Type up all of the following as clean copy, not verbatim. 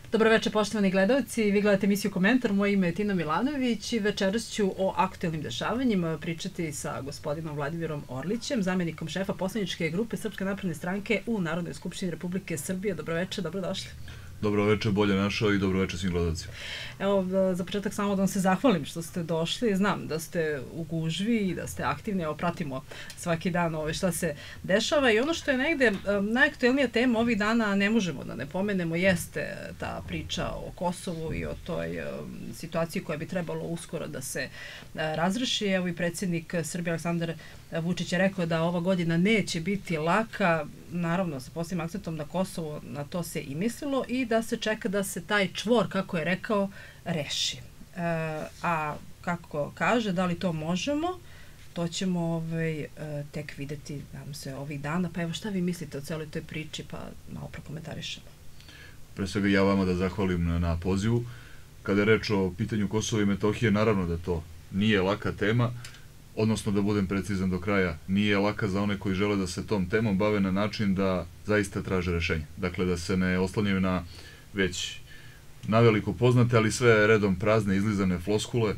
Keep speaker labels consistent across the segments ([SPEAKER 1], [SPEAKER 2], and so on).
[SPEAKER 1] Dobro večer, poštovani gledalci. Vi gledate emisiju Komentar. Moje ime je Tina Milanović i večeras ću o aktuelnim dešavanjima pričati sa gospodinom Vladimirom Orlićem, zamjenikom šefa poslaničke grupe Srpske napredne stranke u Narodnoj skupštini Republike Srbije. Dobro večer, dobrodošli.
[SPEAKER 2] Dobro večer, bolje našao i dobro večer svim gledalcima.
[SPEAKER 1] Evo, za početak samo da vam se zahvalim što ste došli. Znam da ste u gužvi i da ste aktivni. Evo, pratimo svaki dan šta se dešava i ono što je negde najaktuelnija tema ovih dana, ne možemo da ne pomenemo, jeste ta priča o Kosovu i o toj situaciji koja bi trebalo uskoro da se razreši. Evo i predsjednik Srbije Aleksandar Vučić je rekao da ova godina neće biti laka, naravno sa posebnim akcentom na Kosovo, na to se i mislilo, i da se čeka da se taj čvor, kako je rekao, reši. A kako kaže, da li to možemo, to ćemo tek videti, nadam se, ovih dana. Pa evo, šta vi mislite o celoj toj priči, pa malo prokomentarišemo.
[SPEAKER 2] Pre svega ja vama da zahvalim na pozivu. Kada je reč o pitanju Kosova i Metohije, naravno da to nije laka tema, odnosno da budem precizan do kraja, nije laka za one koji žele da se tom temom bave na način da zaista traže rešenje. Dakle, da se ne oslanjaju na već naveliko poznate, ali sve redom prazne, izlizane floskule,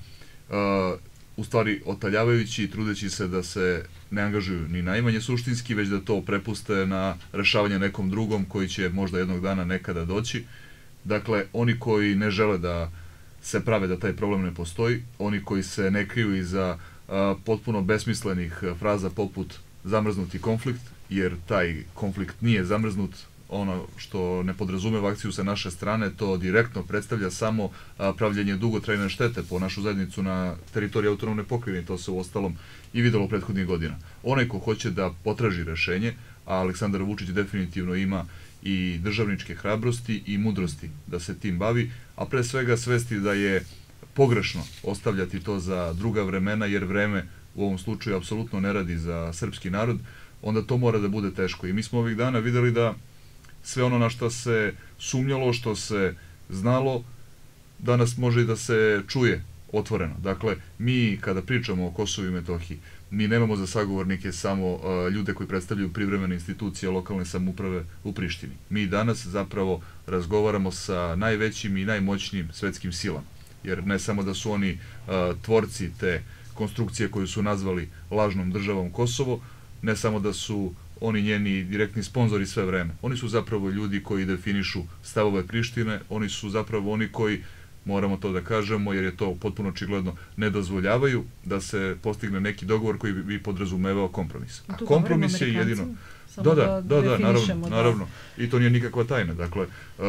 [SPEAKER 2] u stvari otaljavajući i trudeći se da se ne angažuju ni najmanje suštinski, već da to prepuste na rešavanje nekom drugom koji će možda jednog dana nekada doći. Dakle, oni koji ne žele da se prave da taj problem ne postoji, oni koji se ne kriju iza potpuno besmislenih fraza poput zamrznuti konflikt, jer taj konflikt nije zamrznut. Ono što ne podrazumeva akciju sa naše strane, to direktno predstavlja samo pravljenje dugotrajne štete po našu zajednicu na teritoriji autonomne pokrajine. To se u ostalom i videlo prethodnih godina. Onaj ko hoće da potraži rešenje, a Aleksandar Vučić definitivno ima i državničke hrabrosti i mudrosti da se tim bavi, a pre svega svesti da je pogrešno ostavljati to za druga vremena, jer vreme u ovom slučaju apsolutno ne radi za srpski narod, onda to mora da bude teško. I mi smo ovih dana videli da sve ono na što se sumnjalo, što se znalo, danas može i da se čuje otvoreno. Dakle, mi kada pričamo o Kosovu i Metohiji, mi nemamo za sagovornike samo ljude koji predstavljaju privremene institucije lokalne samouprave u Prištini. Mi danas zapravo razgovaramo sa najvećim i najmoćnijim svetskim silama. Jer ne samo da su oni tvorci te konstrukcije koju su nazvali lažnom državom Kosovo, ne samo da su oni njeni direktni sponzori sve vreme. Oni su zapravo ljudi koji definišu stavove Prištine, oni su zapravo oni koji, moramo to da kažemo, jer je to potpuno očigledno, ne dozvoljavaju da se postigne neki dogovor koji bi podrazumevao kompromis. A kompromis je jedino... Da, naravno. I to nije nikakva tajna. Dakle,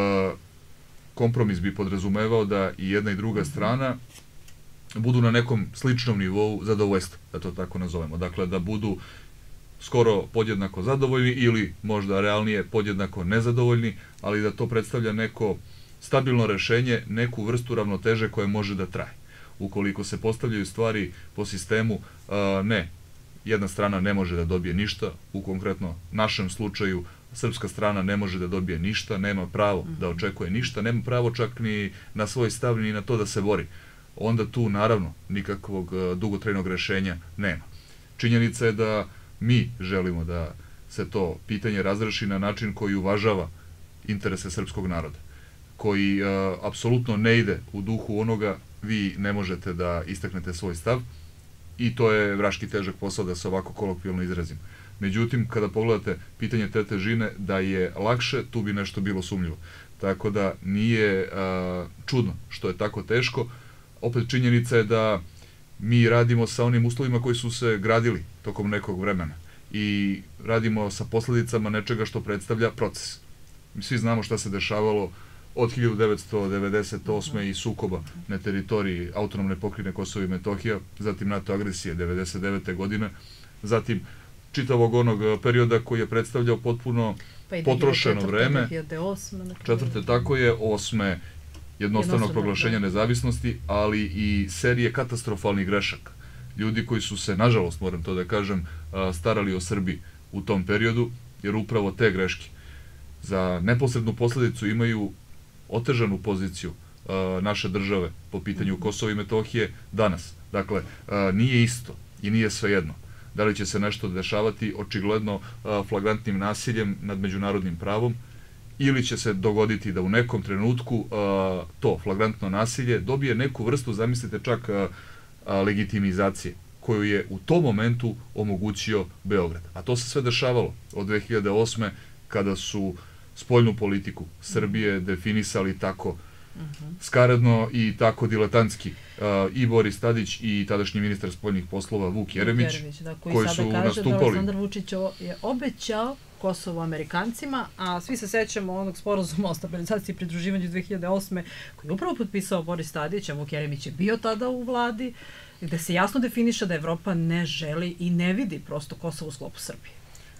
[SPEAKER 2] kompromis bi podrazumevao da i jedna i druga strana budu na nekom sličnom nivou zadovoljstva, da to tako nazovemo. Dakle, da budu skoro podjednako zadovoljni ili možda realnije podjednako nezadovoljni, ali da to predstavlja neko stabilno rešenje, neku vrstu ravnoteže koje može da traje. Ukoliko se postavljaju stvari po sistemu ne, jedna strana ne može da dobije ništa, u konkretno našem slučaju srpska strana ne može da dobije ništa, nema pravo da očekuje ništa, nema pravo čak ni na svoj stav ni na to da se bori. Onda tu naravno nikakvog dugotrajnog rešenja nema. Činjenica je da mi želimo da se to pitanje razreši na način koji uvažava interese srpskog naroda, koji apsolutno ne ide u duhu onoga vi ne možete da istaknete svoj stav i to je vraški težak posao, da se ovako kolokvijalno izrazim. Međutim, kada pogledate pitanje te težine, da je lakše, tu bi nešto bilo sumnjivo. Tako da nije čudno što je tako teško. Opet činjenica je da mi radimo sa onim uslovima koji su se gradili tokom nekog vremena i radimo sa posledicama nečega što predstavlja proces. Mi svi znamo šta se dešavalo od 1998. i sukoba na teritoriji autonomne pokrajine Kosovo i Metohija, zatim NATO agresije 1999. godine, zatim čitavog onog perioda koji je predstavljao potpuno potrošeno vreme. 2004. tako je, 8. jednostavnog proglašenja nezavisnosti, ali i serije katastrofalnih grešaka. Ljudi koji su se, nažalost, moram to da kažem, starali o Srbiji u tom periodu, jer upravo te greške za neposrednu posledicu imaju otežanu poziciju naše države po pitanju Kosova i Metohije danas. Dakle, nije isto i nije svejedno. Da li će se nešto dešavati očigledno flagrantnim nasiljem nad međunarodnim pravom ili će se dogoditi da u nekom trenutku to flagrantno nasilje dobije neku vrstu, zamislite čak, legitimizacije koju je u tom momentu omogućio Beograd. A to se sve dešavalo od 2008. kada su spoljnu politiku Srbije definisali tako skaradno i tako diletantski i Boris Tadić i tadašnji ministar spoljnih poslova Vuk Jeremić,
[SPEAKER 1] koji su nastupali. Aleksandar Vučić je obećao Kosovo Amerikancima, a svi se sećamo onog sporazuma o stabilizaciji i pridruživanju 2008. koji je upravo potpisao Boris Tadić, a Vuk Jeremić je bio tada u vladi, gde se jasno definiše da Evropa ne želi i ne vidi prosto Kosovo u sklopu Srbije.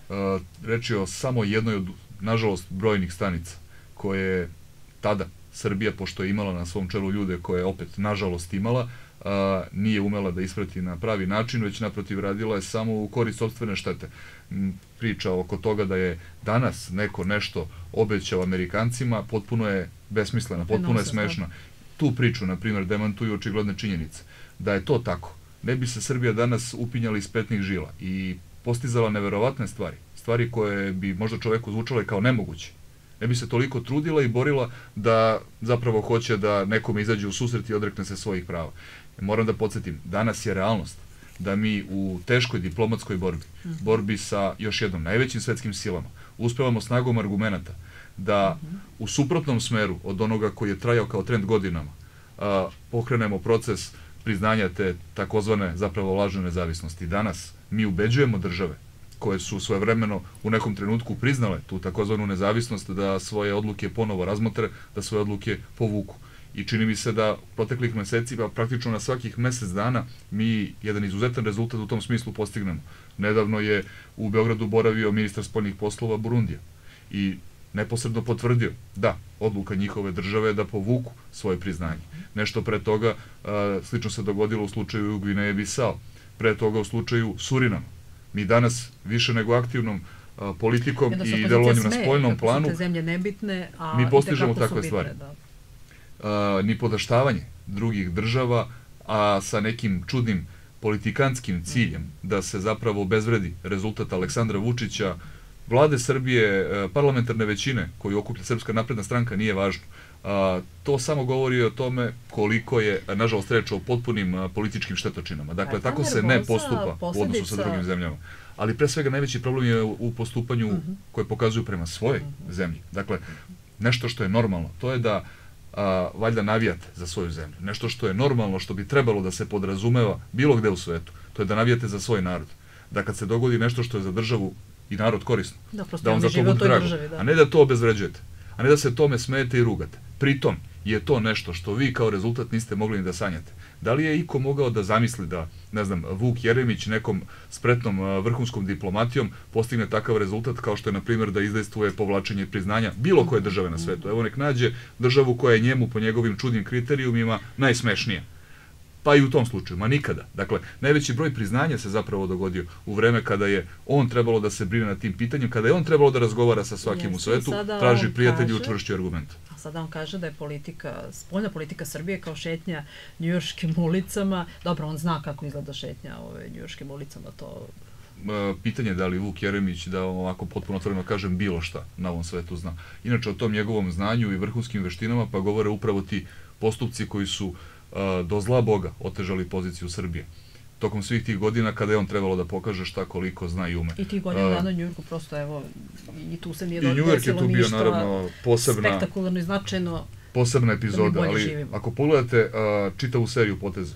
[SPEAKER 2] Reč je o samo jednoj od, nažalost, brojnih stanica koje tada Srbija, pošto je imala na svom čelu ljude koje je opet, nažalost, imala, nije umela da isprati na pravi način, već naprotiv radila je samo u korist sopstvene štete. Priča oko toga da je danas neko nešto obećao Amerikancima potpuno je besmislena, potpuno je smešna. Tu priču, na primjer, demantuju očigledne činjenice. Da je to tako, ne bi se Srbija danas upinjala iz petnih žila i postizala neverovatne stvari, stvari koje bi možda čoveku zvučale kao nemoguće. Ne bi se toliko trudila i borila da zapravo hoće da nekome izađe u susret i odrekne se svojih prava. Moram da podsjetim, danas je realnost da mi u teškoj diplomatskoj borbi sa još jednom najvećim svetskim silama, uspevamo snagom argumenata da u suprotnom smeru od onoga koji je trajao kao trend godinama pokrenemo proces priznanja te takozvane zapravo lažne nezavisnosti. Danas mi ubeđujemo države koje su svojevremeno u nekom trenutku priznale tu takozvanu nezavisnost da svoje odluke ponovo razmotre, da svoje odluke povuku. I čini mi se da proteklih meseci, pa praktično na svakih mesec dana, mi jedan izuzetan rezultat u tom smislu postignemo. Nedavno je u Beogradu boravio ministar spoljnih poslova Burundija i neposredno potvrdio da odluka njihove države da povuku svoje priznanje. Nešto pre toga slično se dogodilo u slučaju Gvineje Bisao, pre toga u slučaju Surinama. Mi danas više nego aktivnom politikom i delovanjem na spoljnom planu mi postižemo takve stvari. Ni podaštavanje drugih država, a sa nekim čudnim politikanskim ciljem da se zapravo obezvredi rezultat Aleksandra Vučića, vlade Srbije, parlamentarne većine koju okuplja Srpska napredna stranka, nije važno. To samo govori o tome koliko je, nažalost, reč o potpunim političkim štetočinama. Dakle, tako se ne postupa u odnosu sa drugim zemljama. Ali pre svega najveći problem je u postupanju koje pokazuju prema svojoj zemlji. Dakle, nešto što je normalno, to je da valjda navijate za svoju zemlju. Nešto što je normalno, što bi trebalo da se podrazumeva bilo gde u svetu, to je da navijate za svoj narod. Da kad se dogodi nešto što je za državu i narod korisno, da vam za to bude drago, a ne da to obezvređujete, a ne da se tome smejete i rugate. Pritom je to nešto što vi kao rezultat niste mogli ni da sanjate. Da li je iko mogao da zamisli da, ne znam, Vuk Jeremić nekom spretnom vrhunskom diplomatijom postigne takav rezultat kao što je, na primjer, da izdejstvuje povlačenje priznanja bilo koje države na svetu? Evo, nek nađe državu koja je njemu po njegovim čudnim kriterijumima najsmešnija. Pa i u tom slučaju, ma nikada. Dakle, najveći broj priznanja se zapravo dogodio u vreme kada je on trebalo da se brine na tim pitanjem, kada je on trebalo da razgovara sa svakim u svetu, traži prijatelji i učvršćuje argumente.
[SPEAKER 1] A sada on kaže da je spoljna politika Srbije kao šetnja njujorškim ulicama. Dobro, on zna kako izgleda šetnja njujorškim ulicama, to...
[SPEAKER 2] Pitanje je da li Vuk Jeremić, da ovako potpuno otvoreno kažem, bilo šta na ovom svetu zna. Inače, o tom njegovom znanju i vrhunskim veštinama pa govore upravo ti postupci koji su do zla Boga otežali poziciju Srbije. Tokom svih tih godina kada je on trebalo da pokaže šta koliko zna i ume.
[SPEAKER 1] I tih godina na Njujorku prosto, evo, i tu se nije
[SPEAKER 2] desilo ništa
[SPEAKER 1] spektakularno i značajno.
[SPEAKER 2] Posebna epizoda, ali ako pogledate čitavu seriju poteza,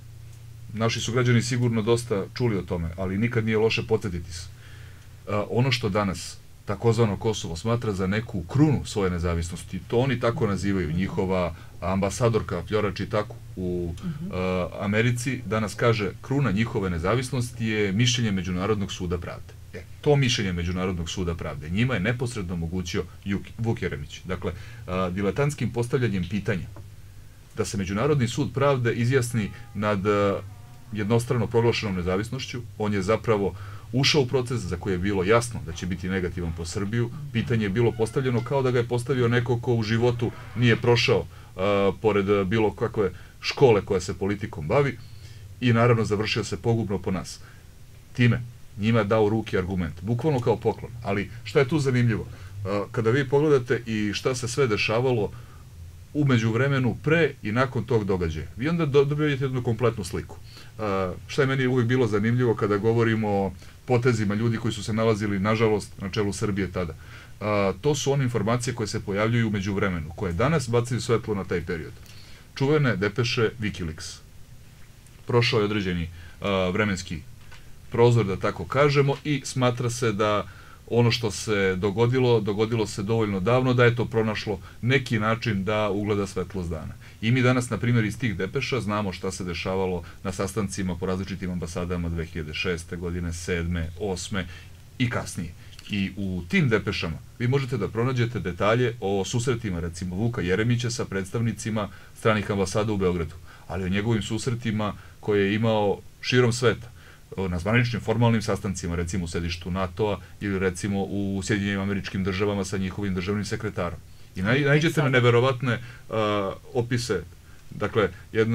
[SPEAKER 2] naši su građani sigurno dosta čuli o tome, ali nikad nije loše podsjetiti se. Ono što danas takozvano Kosovo smatra za neku krunu svoje nezavisnosti, to oni tako nazivaju, njihova ambasadorka Flora Čitaku u Americi danas kaže kruna njihove nezavisnosti je mišljenje Međunarodnog suda pravde. To mišljenje Međunarodnog suda pravde njima je neposredno omogućio Vuk Jeremić. Dakle, diletantskim postavljanjem pitanja da se Međunarodni sud pravde izjasni nad jednostrano proglašenom nezavisnošću, on je zapravo ušao u proces za koji je bilo jasno da će biti negativan po Srbiju. Pitanje je bilo postavljeno kao da ga je postavio neko ko u životu nije prošao pored bilo kakve škole koja se politikom bavi i naravno završio se pogubno po nas. Time njima je dao u ruke argument, bukvalno kao poklon. Ali šta je tu zanimljivo? Kada vi pogledate i šta se sve dešavalo u međuvremenu pre i nakon tog događaja, vi onda dobijete jednu kompletnu sliku. Šta je meni uvijek bilo zanimljivo kada govorimo o potezima ljudi koji su se nalazili, nažalost, na čelu Srbije tada. To su one informacije koje se pojavljuju u međuvremenu, koje danas bacaju svetlo na taj period. Čuvene depeše Wikileaks. Prošao je određeni vremenski prozor, da tako kažemo, i smatra se da ono što se dogodilo se dovoljno davno da je to pronašlo neki način da ugleda svetlost dana. I mi danas, na primjer, iz tih depeša znamo šta se dešavalo na sastancima po različitim ambasadama 2006. godine, 7., 8. i kasnije. I u tim depešama vi možete da pronađete detalje o susretima, recimo, Vuka Jeremića sa predstavnicima stranih ambasada u Beogradu, ali o njegovim susretima koje je imao širom sveta, na zvaničnim formalnim sastancima, recimo u sedištu NATO-a ili recimo u Sjedinjenim Američkim Državama sa njihovim državnim sekretarom. I nađete na neverovatne opise, dakle,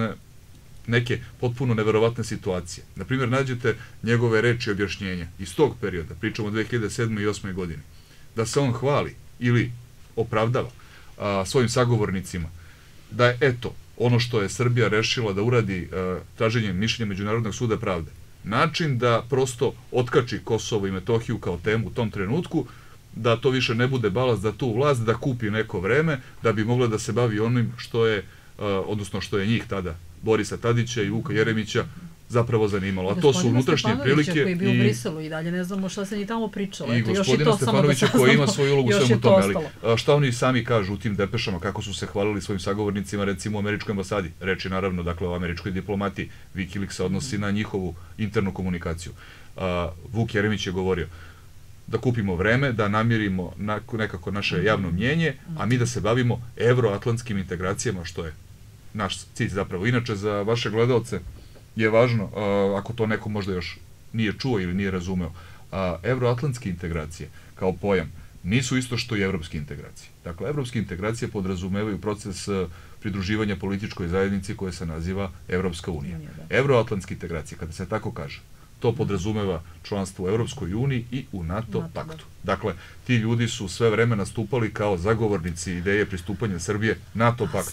[SPEAKER 2] neke potpuno neverovatne situacije. Naprimjer, nađete njegove reči i objašnjenja iz tog perioda, pričamo o 2007. i 2008. godini, da se on hvali ili opravdava svojim sagovornicima da je, eto, ono što je Srbija rešila da uradi traženjem mišljenja Međunarodnog suda pravde, način da prosto otkači Kosovo i Metohiju kao temu u tom trenutku, da to više ne bude balast za tu vlast, da kupi neko vreme, da bi mogla da se bavi onim što je, odnosno što je njih tada, Borisa Tadića i Vuka Jeremića, zapravo zanimalo. A to su unutrašnje prilike.
[SPEAKER 1] Koji je bio u Briselu i dalje ne znamo šta se ni tamo pričalo.
[SPEAKER 2] I gospodina Stefanovića koji ima svoju ulogu u svemu tome. Šta oni sami kažu u tim depešama, kako su se hvalili svojim sagovornicima, recimo u američkoj ambasadi. Reč je naravno, dakle, o američkoj diplomati. Wikileaks se odnosi na njihovu internu komunikaciju. Vuk Jeremić je govorio da kupimo vreme, da namirimo nekako naše javno mnjenje, a mi da se bavimo evroatlantskim integracijama, što je naš cilj zapravo. Inače, za vaše gledalce je važno, ako to neko možda još nije čuo ili nije razumeo, evroatlantske integracije kao pojam nisu isto što i evropske integracije. Dakle, evropske integracije podrazumevaju proces pridruživanja političkoj zajednici koja se naziva Evropska unija. Evroatlantske integracije, kada se tako kaže, to podrazumeva članstvo u Evropskoj uniji i u NATO paktu. Dakle, ti ljudi su sve vreme nastupali kao zagovornici ideje pristupanja Srbije NATO paktu.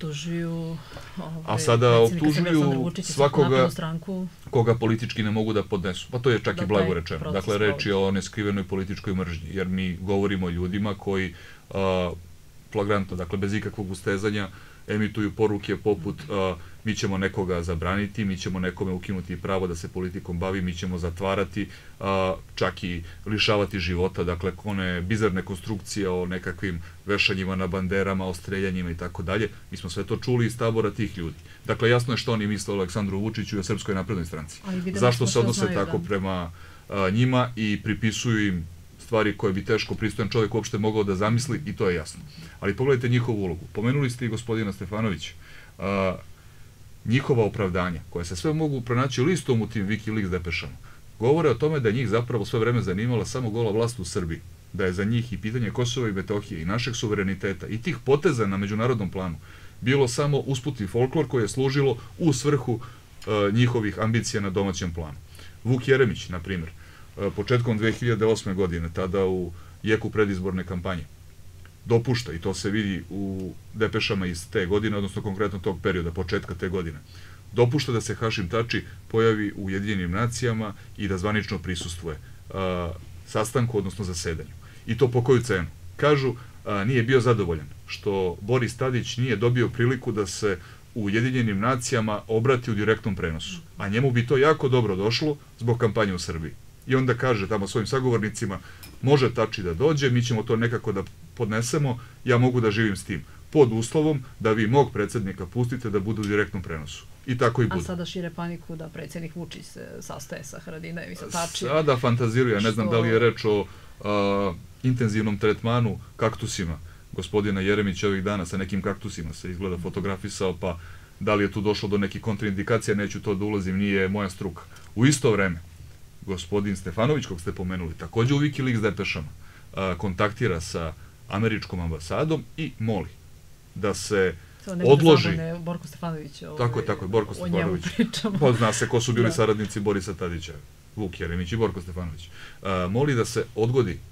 [SPEAKER 1] A sada optužuju
[SPEAKER 2] svakoga koga politički ne mogu da podnesu. Pa to je čak i blago rečeno. Dakle, reč je o neskrivenoj političkoj mržnji, jer mi govorimo o ljudima koji flagrantno, dakle, bez ikakvog ustezanja, emituju poruke poput mi ćemo nekoga zabraniti, mi ćemo nekome ukinuti pravo da se politikom bavi, mi ćemo zatvarati, čak i lišavati života, dakle, one bizarne konstrukcije o nekakvim vešanjima na banderama, o streljanjima i tako dalje. Mi smo sve to čuli iz tabora tih ljudi. Dakle, jasno je što oni misle o Aleksandru Vučiću i o Srpskoj naprednoj stranci. Zašto se odnose tako prema njima i pripisuju im stvari koje bi teško pristojan čovjek uopšte mogao da zamisli, i to je jasno. Ali pogledajte njihovu ulogu. Pomenuli ste i gospodina Stefanovića. Njihova opravdanja, koja se sve mogu pronaći listom u tim Wikileaks depešama, govore o tome da je njih zapravo sve vreme zanimala samo gola vlast u Srbiji. Da je za njih i pitanje Kosova i Metohije i našeg suvereniteta i tih poteza na međunarodnom planu bilo samo usputni folklor koje je služilo u svrhu njihovih ambicija na domaćem planu. Vuk Jeremić, na primjer, početkom 2008. godine, tada u jeku predizborne kampanje, dopušta, i to se vidi u depešama iz te godine, odnosno konkretno tog perioda, početka te godine, dopušta da se Hašim Tači pojavi u Ujedinjenim nacijama i da zvanično prisustvuje sastanku, odnosno zasedanju. I to po koju cenu? Kažu, nije bio zadovoljan što Boris Tadić nije dobio priliku da se u Ujedinjenim nacijama obrati u direktnom prenosu. A njemu bi to jako dobro došlo zbog kampanje u Srbiji. I onda kaže tamo svojim sagovornicima, može Tači da dođe, mi ćemo to nekako da podnesemo, ja mogu da živim s tim. Pod uslovom da vi mog predsjednika pustite da bude u direktnom prenosu. I tako i bude.
[SPEAKER 1] A sada šire paniku da predsjednik Vučić se sastaje sa Haradinajem i sa Tačijem.
[SPEAKER 2] Sada fantaziruje, ja ne znam da li je reč o intenzivnom tretmanu kaktusima. Gospodina Jeremića ovih dana sa nekim kaktusima se izgleda fotografisao, pa da li je tu došlo do nekih kontraindikacija, neću to da ulazim, nije moja struka. U isto vreme, gospodin Stefanović, kog ste pomenuli, takođe u Wikileaks depešama, kontaktira sa američkom ambasadom i moli da se odloži...
[SPEAKER 1] Borko Stefanović.
[SPEAKER 2] Tako je, Borko Stefanović. Pa zna se ko su bili saradnici Borisa Tadića, Vuk Jeremić i Borko Stefanović. Moli da se odgodi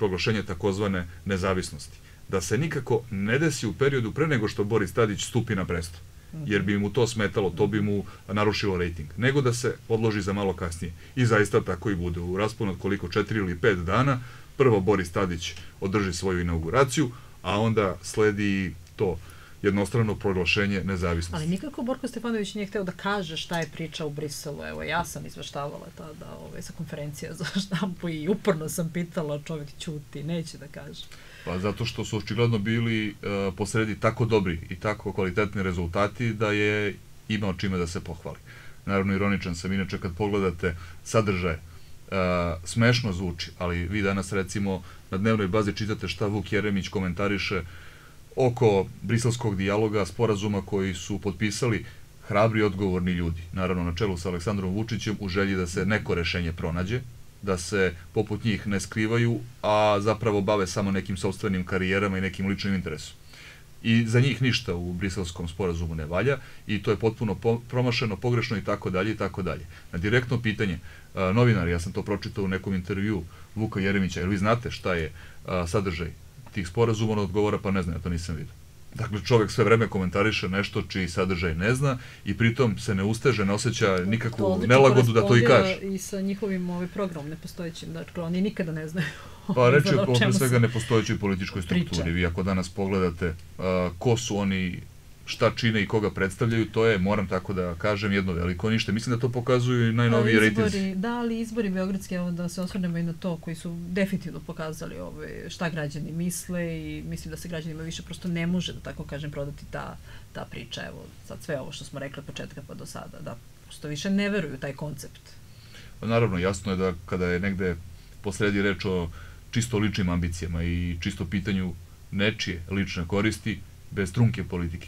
[SPEAKER 2] proglašenje takozvane nezavisnosti. Da se nikako ne desi u periodu pre nego što Boris Tadić stupi na presto, jer bi mu to smetalo, to bi mu narušilo rejting, nego da se odloži za malo kasnije. I zaista tako i bude. U rasponu od koliko, 4 ili 5 dana, prvo Boris Tadić održi svoju inauguraciju, a onda sledi to jednostrano proglašenje nezavisnosti.
[SPEAKER 1] Ali nikako Borko Stefanović nije hteo da kaže šta je priča u Briselu. Evo, ja sam izveštavala tada sa konferencija za štampu i uporno sam pitala, čovjek ćuti, neće da kaže.
[SPEAKER 2] Pa zato što su očigledno bili posredi tako dobri i tako kvalitetni rezultati da je imao čime da se pohvali. Naravno, ironičan sam, inače kad pogledate sadržaje, smešno zvuči, ali vi danas recimo na dnevnoj bazi čitate šta Vuk Jeremić komentariše oko briselskog dijaloga, sporazuma koji su potpisali hrabri odgovorni ljudi, naravno na čelu sa Aleksandrom Vučićem, u želji da se neko rešenje pronađe, da se poput njih ne skrivaju, a zapravo bave samo nekim sopstvenim karijerama i nekim ličnim interesom. I za njih ništa u briselskom sporazumu ne valja i to je potpuno promašeno, pogrešno i tako dalje i tako dalje. Na direktno pitanje, novinari, ja sam to pročitao u nekom intervju Vuka Jeremića, jer vi znate šta je sadržaj tih sporazuma, on odgovora, pa ne znam, ja to nisam vidio. Dakle, čovjek sve vreme komentariše nešto čiji sadržaj ne zna i pritom se ne usteže, ne osjeća nikakvu nelagodu da to i kaže.
[SPEAKER 1] I sa njihovim programom nepostojećim, dakle, oni nikada ne znaju.
[SPEAKER 2] Pa reći je pre svega nepostojećoj političkoj strukturi. Vi ako danas pogledate ko su oni, šta čine i koga predstavljaju, to je, moram tako da kažem, jedno veliko ništa. Mislim da to pokazuju i najnoviji rejtinzi.
[SPEAKER 1] Da, ali izbori beogradski, evo da se osvrnemo i na to, koji su definitivno pokazali šta građani misle i mislim da se građanima više prosto ne može, da tako kažem, prodati ta priča. Evo, sad sve ovo što smo rekli od početka pa do sada, da prosto više ne veruju taj koncept.
[SPEAKER 2] Naravno, jasno je da kada je negde posredi reč o čisto ličnim ambicijama i čisto pitanju nečije lične koristi, bez trunke politike,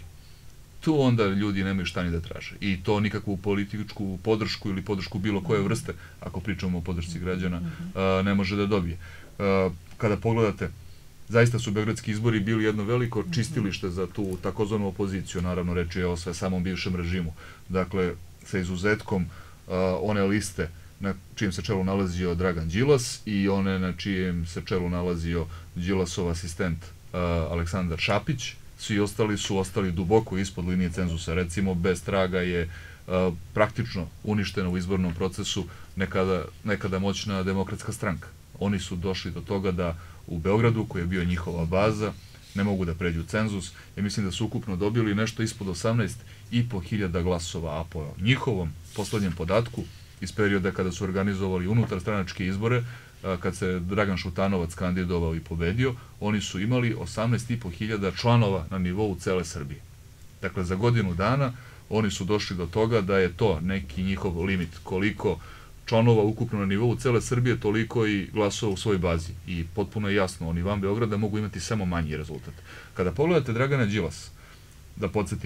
[SPEAKER 2] tu onda ljudi nemaju šta ni da traže. I to nikakvu političku podršku ili podršku bilo koje vrste, ako pričamo o podršci građana, ne može da dobije. Kada pogledate, zaista su beogradski izbori bili jedno veliko čistilište za tu takozvanu opoziciju, naravno reč je o sve samom bivšem režimu. Dakle, sa izuzetkom one liste na čijem se čelu nalazio Dragan Đilas i one na čijem se čelu nalazio Đilasov asistent Aleksandar Šapić. Svi ostali su ostali duboko ispod linije cenzusa. Recimo, bez traga je praktično uništena u izbornom procesu nekada moćna Demokratska stranka. Oni su došli do toga da u Beogradu, koji je bio njihova baza, ne mogu da pređu cenzus. Ja mislim da su ukupno dobili nešto ispod 18.500 glasova, a po njihovom poslednjem podatku iz perioda kada su organizovali unutarstranačke izbore, kad se Dragan Šutanovac kandidovao i pobedio, oni su imali 18.500 članova na nivou cele Srbije. Dakle, za godinu dana oni su došli do toga da je to neki njihov limit. Koliko članova ukupno na nivou cele Srbije, toliko i glasova u svojoj bazi. I potpuno je jasno, oni van Beograda mogu imati samo manji rezultat. Kada pogledate Dragana Đilasa, da podsjetim,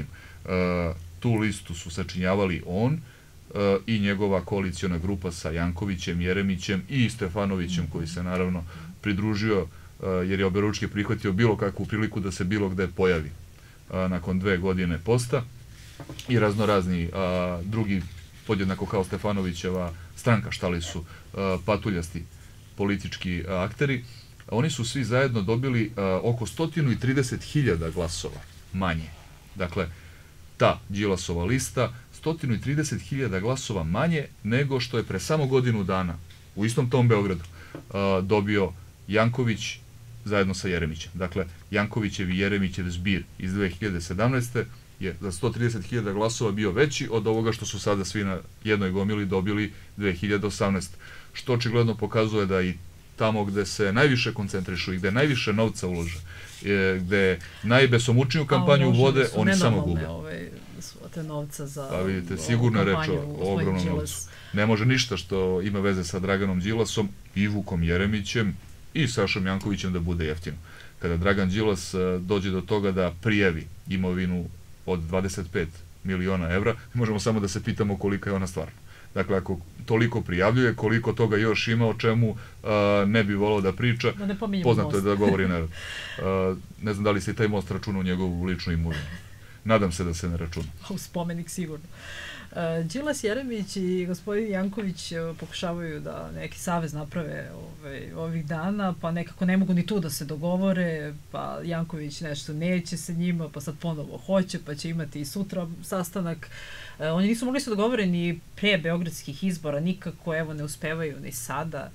[SPEAKER 2] tu listu su sačinjavali on i njegova koaliciona grupa sa Jankovićem, Jeremićem i Stefanovićem, koji se naravno pridružio jer je oberučke prihvatio bilo kakvu priliku da se bilo gde pojavi nakon 2 godine posta, i raznorazni drugi, podjednako kao Stefanovićeva stranka, štali su patuljasti politički akteri. Oni su svi zajedno dobili oko 130.000 glasova manje. Dakle, ta Đilasova lista 130.000 glasova manje nego što je pre samo godinu dana u istom tom Beogradu dobio Janković zajedno sa Jeremićem. Dakle, Jankovićev i Jeremićev zbir iz 2017. je za 130.000 glasova bio veći od ovoga što su sada svi na jednoj gomili dobili 2018. Što očigledno pokazuje da i tamo gde se najviše koncentrišu i gde najviše novca ulože, gde najbesomučniju kampanju vode, oni samo gube.
[SPEAKER 1] Svote novca za
[SPEAKER 2] pa vidite, sigurno je reč o ogromnom novcu. Ne može ništa što ima veze sa Draganom Đilasom i Vukom Jeremićem i Sašom Jankovićem da bude jeftino. Kada Dragan Đilas dođe do toga da prijavi imovinu od 25 miliona evra, možemo samo da se pitamo kolika je ona stvarno. Dakle, ako toliko prijavljuje, koliko toga još ima, o čemu ne bi volao da priča, poznato je da govori narod. Ne znam da li se i taj most računa u njegovu ličnu imovinu. Nadam se da se ne računa.
[SPEAKER 1] U spomenik sigurno. Đilas, Jeremić i gospodin Janković pokušavaju da neki savez naprave ovih dana, pa nekako ne mogu ni tu da se dogovore, pa Janković nešto neće sa njima, pa sad ponovo hoće, pa će imati i sutra sastanak. Oni nisu mogli se dogovore ni pre beogradskih izbora, nikako, evo, ne uspevaju ni sada.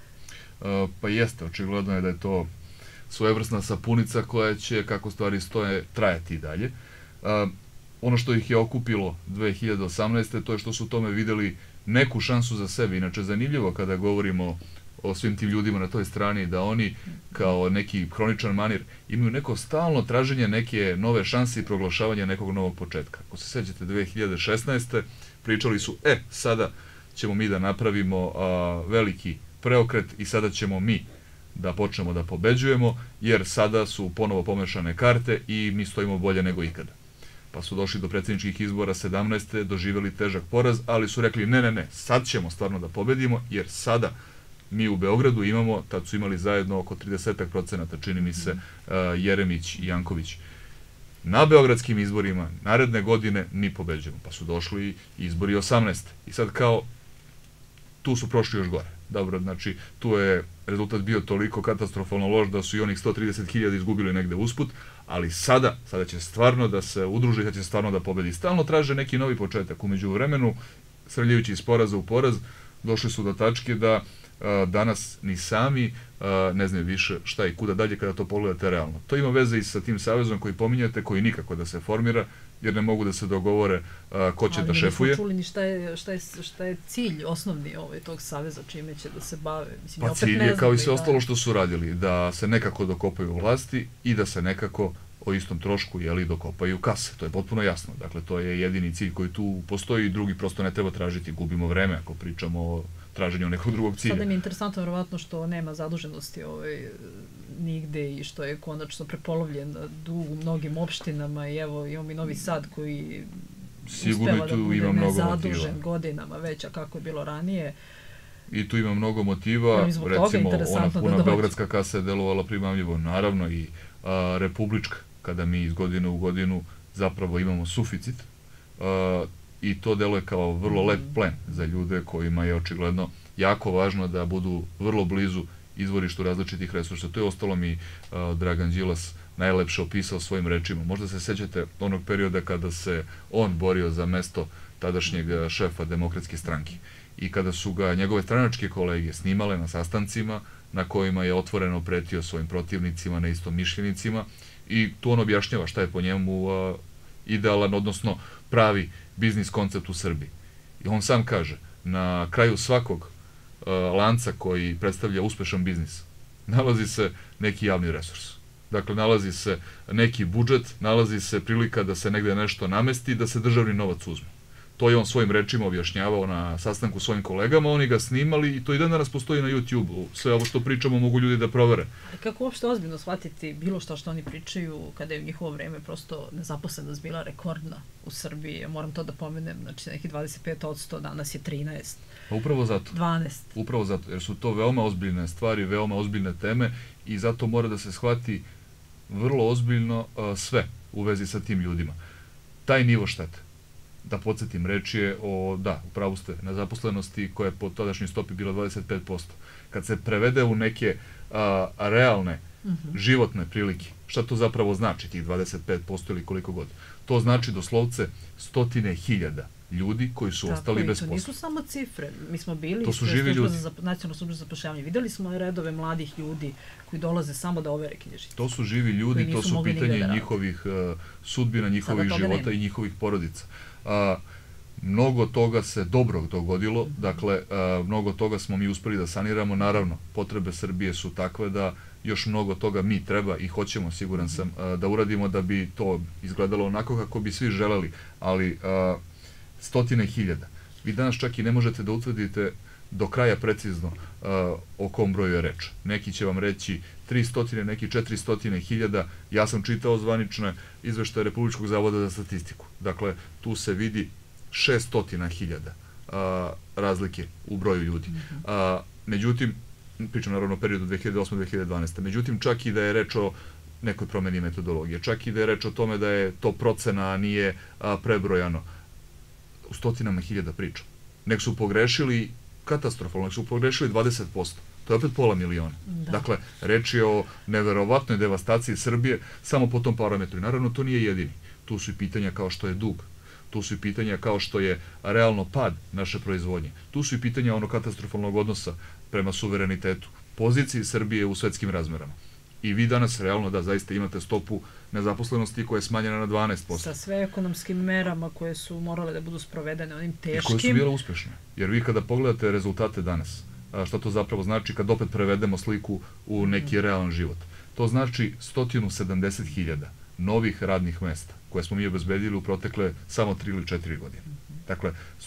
[SPEAKER 2] Pa jeste, očigledno je da je to svojevrsna sapunica koja će, kako stvari stoje, trajati i dalje. Ono što ih je okupilo 2018. to je što su u tome videli neku šansu za sebe. Inače, zanimljivo kada govorimo o svim tim ljudima na toj strani, da oni kao neki hroničan manir imaju neko stalno traženje neke nove šanse i proglašavanje nekog novog početka. Ako se sećate 2016. pričali su, sada ćemo mi da napravimo veliki preokret i sada ćemo mi da počnemo da pobeđujemo, jer sada su ponovo pomešane karte i mi stojimo bolje nego ikada. Pa su došli do predsjedničkih izbora 17. doživjeli težak poraz, ali su rekli ne, sad ćemo stvarno da pobedimo, jer sada mi u Beogradu imamo, tad su imali zajedno oko 30%, čini mi se, Jeremić i Janković. Na beogradskim izborima naredne godine mi pobeđujemo, pa su došli izbori 18. I sad kao, tu su prošli još gore. Dobro, znači, tu je rezultat bio toliko katastrofalno loš da su i onih 130.000 izgubili negde usput, ali sada će stvarno da se udruži, sada će stvarno da pobedi. Stalno traže neki novi početak. Umeđu vremenu, srljajući iz poraza u poraz, došli su do tačke da danas ni sami ne znaju više šta i kuda dalje kada to pogledate realno. To ima veze i sa tim savezom koji pominjate, koji nikako da se formira, jer ne mogu da se dogovore ko će da šefuje.
[SPEAKER 1] Ali nismo čuli ni šta je cilj osnovni tog saveza, čime će da se bave. Mislim,
[SPEAKER 2] pa cilj je kao i sve ostalo što su radili, da se nekako dokopaju vlasti i da se nekako o istom trošku dokopaju kase. To je potpuno jasno. Dakle, to je jedini cilj koji tu postoji i drugi prosto ne treba tražiti. Gubimo vreme ako pričamo o traženju nekog drugog cilja.
[SPEAKER 1] Sada mi je interesantno, verovatno, što nema zaduženosti nigde i što je konačno prepolovljen dug u mnogim opštinama i evo imamo i Novi Sad koji uspeva da bude nezadužen godinama već, a kako je bilo ranije.
[SPEAKER 2] I tu ima mnogo motiva, recimo ona puna beogradska kasa je delovala primamljivo, naravno i republička, kada mi iz godine u godinu zapravo imamo suficit, i to deluje kao vrlo lep plen za ljude kojima je očigledno jako važno da budu vrlo blizu izvorištu različitih resursa. To je ostalo mi Dragan Đilas najlepše opisao svojim rečima. Možda se sećate onog perioda kada se on borio za mesto tadašnjeg šefa Demokratske stranke i kada su ga njegove stranačke kolege snimale na sastancima na kojima je otvoreno pretio svojim protivnicima, neistomišljenicima, i tu on objašnjava šta je po njemu idealan, odnosno pravi biznis koncept u Srbiji. I on sam kaže, na kraju svakog lanca koji predstavlja uspešan biznis nalazi se neki javni resurs. Dakle, nalazi se neki budžet, nalazi se prilika da se negde nešto namesti, da se državni novac uzme. To je on svojim rečima objašnjavao na sastanku svojim kolegama, oni ga snimali i to i dan danas postoji na YouTube-u. Sve ovo što pričamo mogu ljudi da provere.
[SPEAKER 1] Kako uopšte ozbiljno shvatiti bilo što oni pričaju kada je u njihovo vreme prosto nezaposlenost bila rekordna u Srbiji? Ja moram to da pomenem, znači neki 25%, danas je 13%.
[SPEAKER 2] Upravo zato.
[SPEAKER 1] 12%.
[SPEAKER 2] Upravo zato, jer su to veoma ozbiljne stvari, veoma ozbiljne teme i zato mora da se shvati vrlo ozbiljno sve u vezi sa tim ljudima. Taj nivo štete, da podsjetim, reč je o, upravo ste, nezaposlenosti koja je po tadašnjoj stopi bila 25%. Kad se prevede u neke realne životne prilike, šta to zapravo znači, tih 25% ili koliko god? To znači doslovce 100.000 ljudi koji su ostali bez posla.
[SPEAKER 1] To nisu samo cifre. Mi smo bili
[SPEAKER 2] to su živi ljudi.
[SPEAKER 1] Nacionalnu službu za zapošljavanje. Videli smo redove mladih ljudi koji dolaze samo da overe knjižice.
[SPEAKER 2] To su živi ljudi, to su pitanje njihovih sudbina, njihovih života i njihovih porodica. Mnogo toga se dobro dogodilo, dakle, mnogo toga smo mi uspeli da saniramo. Naravno, potrebe Srbije su takve da još mnogo toga mi treba i hoćemo, siguran sam, da uradimo da bi to izgledalo onako kako bi svi želeli, ali 100.000. Vi danas čak i ne možete da utvrdite do kraja precizno o kom broju je reč. Neki će vam reći 300, neki 400.000. Ja sam čitao zvanične izveštaje Republičkog zavoda za statistiku. Dakle, tu se vidi 600.000 razlike u broju ljudi. Međutim, pričam naravno o periodu 2008-2012. Međutim, čak i da je reč o nekoj promeni metodologije. Čak i da je reč o tome da je to procena, a nije prebrojano. U stotinama hiljada priča. Nek su pogrešili katastrofalno, nek su pogrešili 20%. To je opet pola miliona. Dakle, reč je o neverovatnoj devastaciji Srbije samo po tom parametru. I naravno, to nije jedini. Tu su i pitanja kao što je dug. Tu su i pitanja kao što je realno pad naše proizvodnje. Tu su i pitanja onog katastrofalnog odnosa prema suverenitetu, poziciji Srbije u svetskim razmerama. I vi danas realno da zaista imate stopu nezaposlenosti koja je smanjena na 12%.
[SPEAKER 1] Sa sve ekonomskim merama koje su morale da budu sprovedene, onim teškim.
[SPEAKER 2] I koje su bile uspešne. Jer vi kada pogledate rezultate danas, šta to zapravo znači kad opet prevedemo sliku u neki realan život. To znači 170.000 novih radnih mesta koje smo mi obezbedili u protekle samo 3 ili 4 godine. Dakle,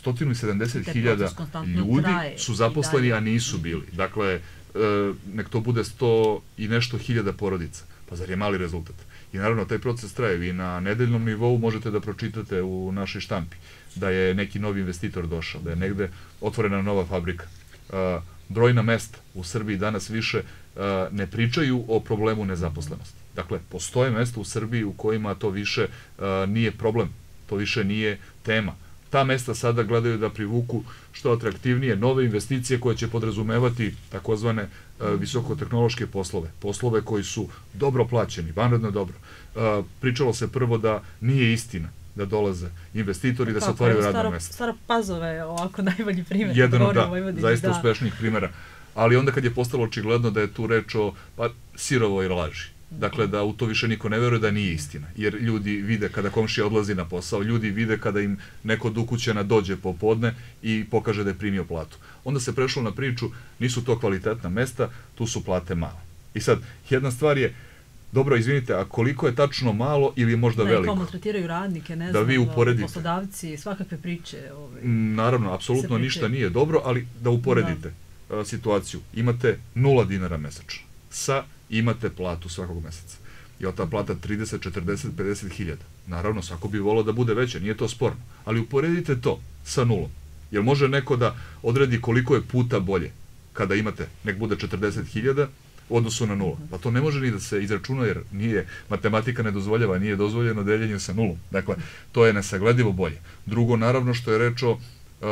[SPEAKER 2] 170.000 ljudi su zaposleni, a nisu bili. Dakle, nek to bude 100 i nešto hiljada porodica. Pa zar je mali rezultat? I naravno, taj proces traje. Vi na nedeljnom nivou možete da pročitate u našoj štampi da je neki novi investitor došao, da je negde otvorena nova fabrika. Brojna mesta u Srbiji danas više ne pričaju o problemu nezaposlenosti. Dakle, postoje mesta u Srbiji u kojima to više nije problem, to više nije tema. Ta mesta sada gledaju da privuku što atraktivnije nove investicije koje će podrazumevati takozvane visokotehnološke poslove. Poslove koji su dobro plaćeni, vanredno dobro. Pričalo se prvo da nije istina da dolaze investitori, da se otvaraju radna mesta.
[SPEAKER 1] Stara Pazova je ovako najbolji primjer.
[SPEAKER 2] Jedan od zaista uspešnijih primjera. Ali onda kad je postalo očigledno da je tu reč o sirovoj laži. Dakle, da u to više niko ne veruje da nije istina. Jer ljudi vide kada komšija odlazi na posao, ljudi vide kada im neko od ukućana dođe popodne i pokaže da je primio platu. Onda se prešlo na priču, nisu to kvalitetna mesta, tu su plate male. I sad, jedna stvar je, dobro, izvinite, a koliko je tačno malo ili možda veliko?
[SPEAKER 1] Da, i komu tretiraju radnike, ne
[SPEAKER 2] znam, da vi uporedite.
[SPEAKER 1] Poslodavci, svakakve priče.
[SPEAKER 2] Naravno, apsolutno ništa nije dobro, ali da uporedite situaciju. Imate 0 dinara mesečno sa imate platu svakog meseca. I ta plata 30, 40, 50 hiljada. Naravno, svako bi volao da bude veća, nije to sporno. Ali uporedite to sa nulom. Jer može neko da odredi koliko je puta bolje kada imate, nek bude 40 hiljada, u odnosu na nulu. Pa to ne može ni da se izračuna, jer nije, matematika ne dozvoljava, nije dozvoljeno deljenje sa nulom. Dakle, to je nesagledivo bolje. Drugo, naravno, što je reč o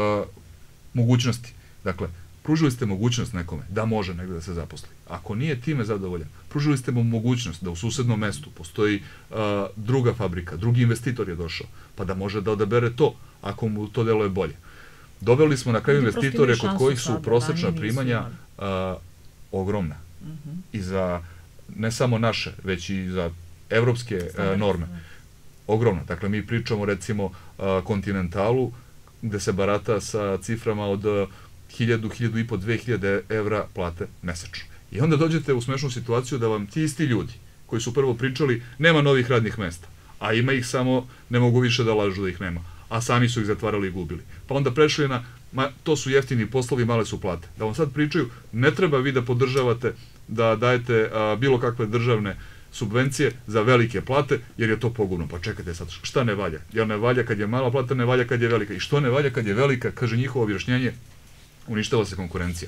[SPEAKER 2] mogućnosti. Dakle, pružili ste mogućnost nekome da može negde da se zaposli. Ako nije time zadovoljan, pružili ste mu mogućnost da u susednom mestu postoji druga fabrika, drugi investitor je došao, pa da može da odabere to, ako mu to deluje bolje. Doveli smo na kraju investitore kod kojih su prosečna primanja ogromna. I za ne samo naše, već i za evropske norme. Ogromna. Dakle, mi pričamo recimo Kontinentalu, gde se barata sa ciframa od 1000, 1500, 2000 evra plate mesečno. I onda dođete u smešnu situaciju da vam ti isti ljudi, koji su prvo pričali, nema novih radnih mesta, a ima ih samo, ne mogu više da lažu da ih nema, a sami su ih zatvarali i gubili. Pa onda prešli na, to su jeftini poslovi, male su plate. Da vam sad pričaju, ne treba vi da podržavate, da dajete bilo kakve državne subvencije za velike plate, jer je to pogubno. Pa čekajte sad, šta ne valja? Jel ne valja kad je mala plata, ne valja kad je velika? I što ne valja kad je velika? Kaže njihovo objašnjenje, uništava se konkurencija.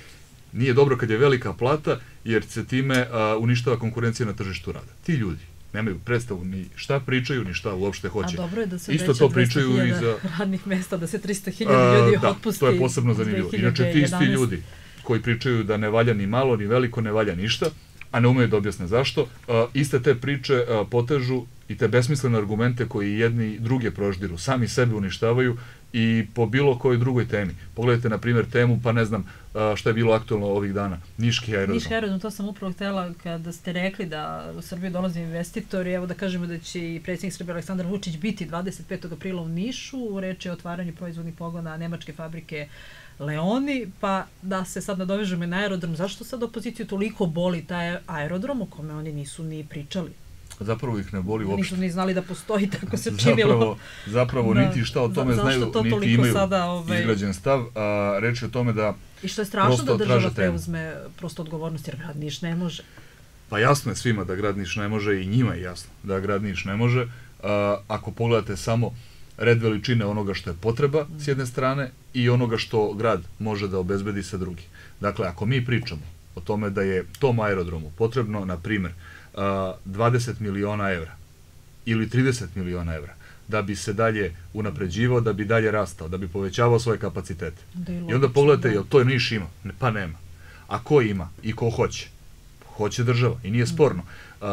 [SPEAKER 2] Nije dobro kad je velika plata, jer se time uništava konkurencija na tržištu rada. Ti ljudi nemaju predstavu ni šta pričaju, ni šta uopšte hoće.
[SPEAKER 1] A dobro je da se veća 200.000 radnih mesta, da se 300.000 ljudi otpusti.
[SPEAKER 2] Da, to je posebno zanimljivo. Inače, ti isti ljudi koji pričaju da ne valja ni malo, ni veliko, ne valja ništa, a ne umeju da objasne zašto, iste te priče potežu i te besmislene argumente koji jedni i druge proždiru, sami sebe uništavaju i po bilo kojoj drugoj temi. Pogledajte, na primjer, temu, pa ne znam šta je bilo aktualno ovih dana. Niški aerodrom.
[SPEAKER 1] Niški aerodrom, to sam upravo htjela kada ste rekli da u Srbiji dolaze investitori. Evo da kažemo da će i predsjednik Srbije Aleksandar Vučić biti 25. aprila u Nišu. Reč je o otvaranju proizvodnih pogona nemačke fabrike Leoni, pa da se sad nadovežemo na aerodrom. Zašto sad opoziciju toliko boli taj aerodrom o kome oni nisu ni pričali?
[SPEAKER 2] Zapravo ih ne boli uopšte.
[SPEAKER 1] Nisu ni znali da postoji, tako se činilo.
[SPEAKER 2] Zapravo niti šta o tome znaju, niti imaju izgrađen stav. Reč je o tome da
[SPEAKER 1] i što je strašno da država preuzme prosto odgovornost, jer grad Niš ne može.
[SPEAKER 2] Pa jasno je svima da grad Niš ne može i njima je jasno da grad Niš ne može. Ako pogledate samo red veličine onoga što je potreba s jedne strane i onoga što grad može da obezbedi sa druge. Dakle, ako mi pričamo o tome da je tom aerodromu potrebno, na primjer, 20 miliona evra ili 30 miliona evra da bi se dalje unapređivao, da bi dalje rastao, da bi povećavao svoje kapacitete. I onda pogledajte, jel to Niš ima? Pa nema. A ko ima i ko hoće? Hoće država i nije sporno.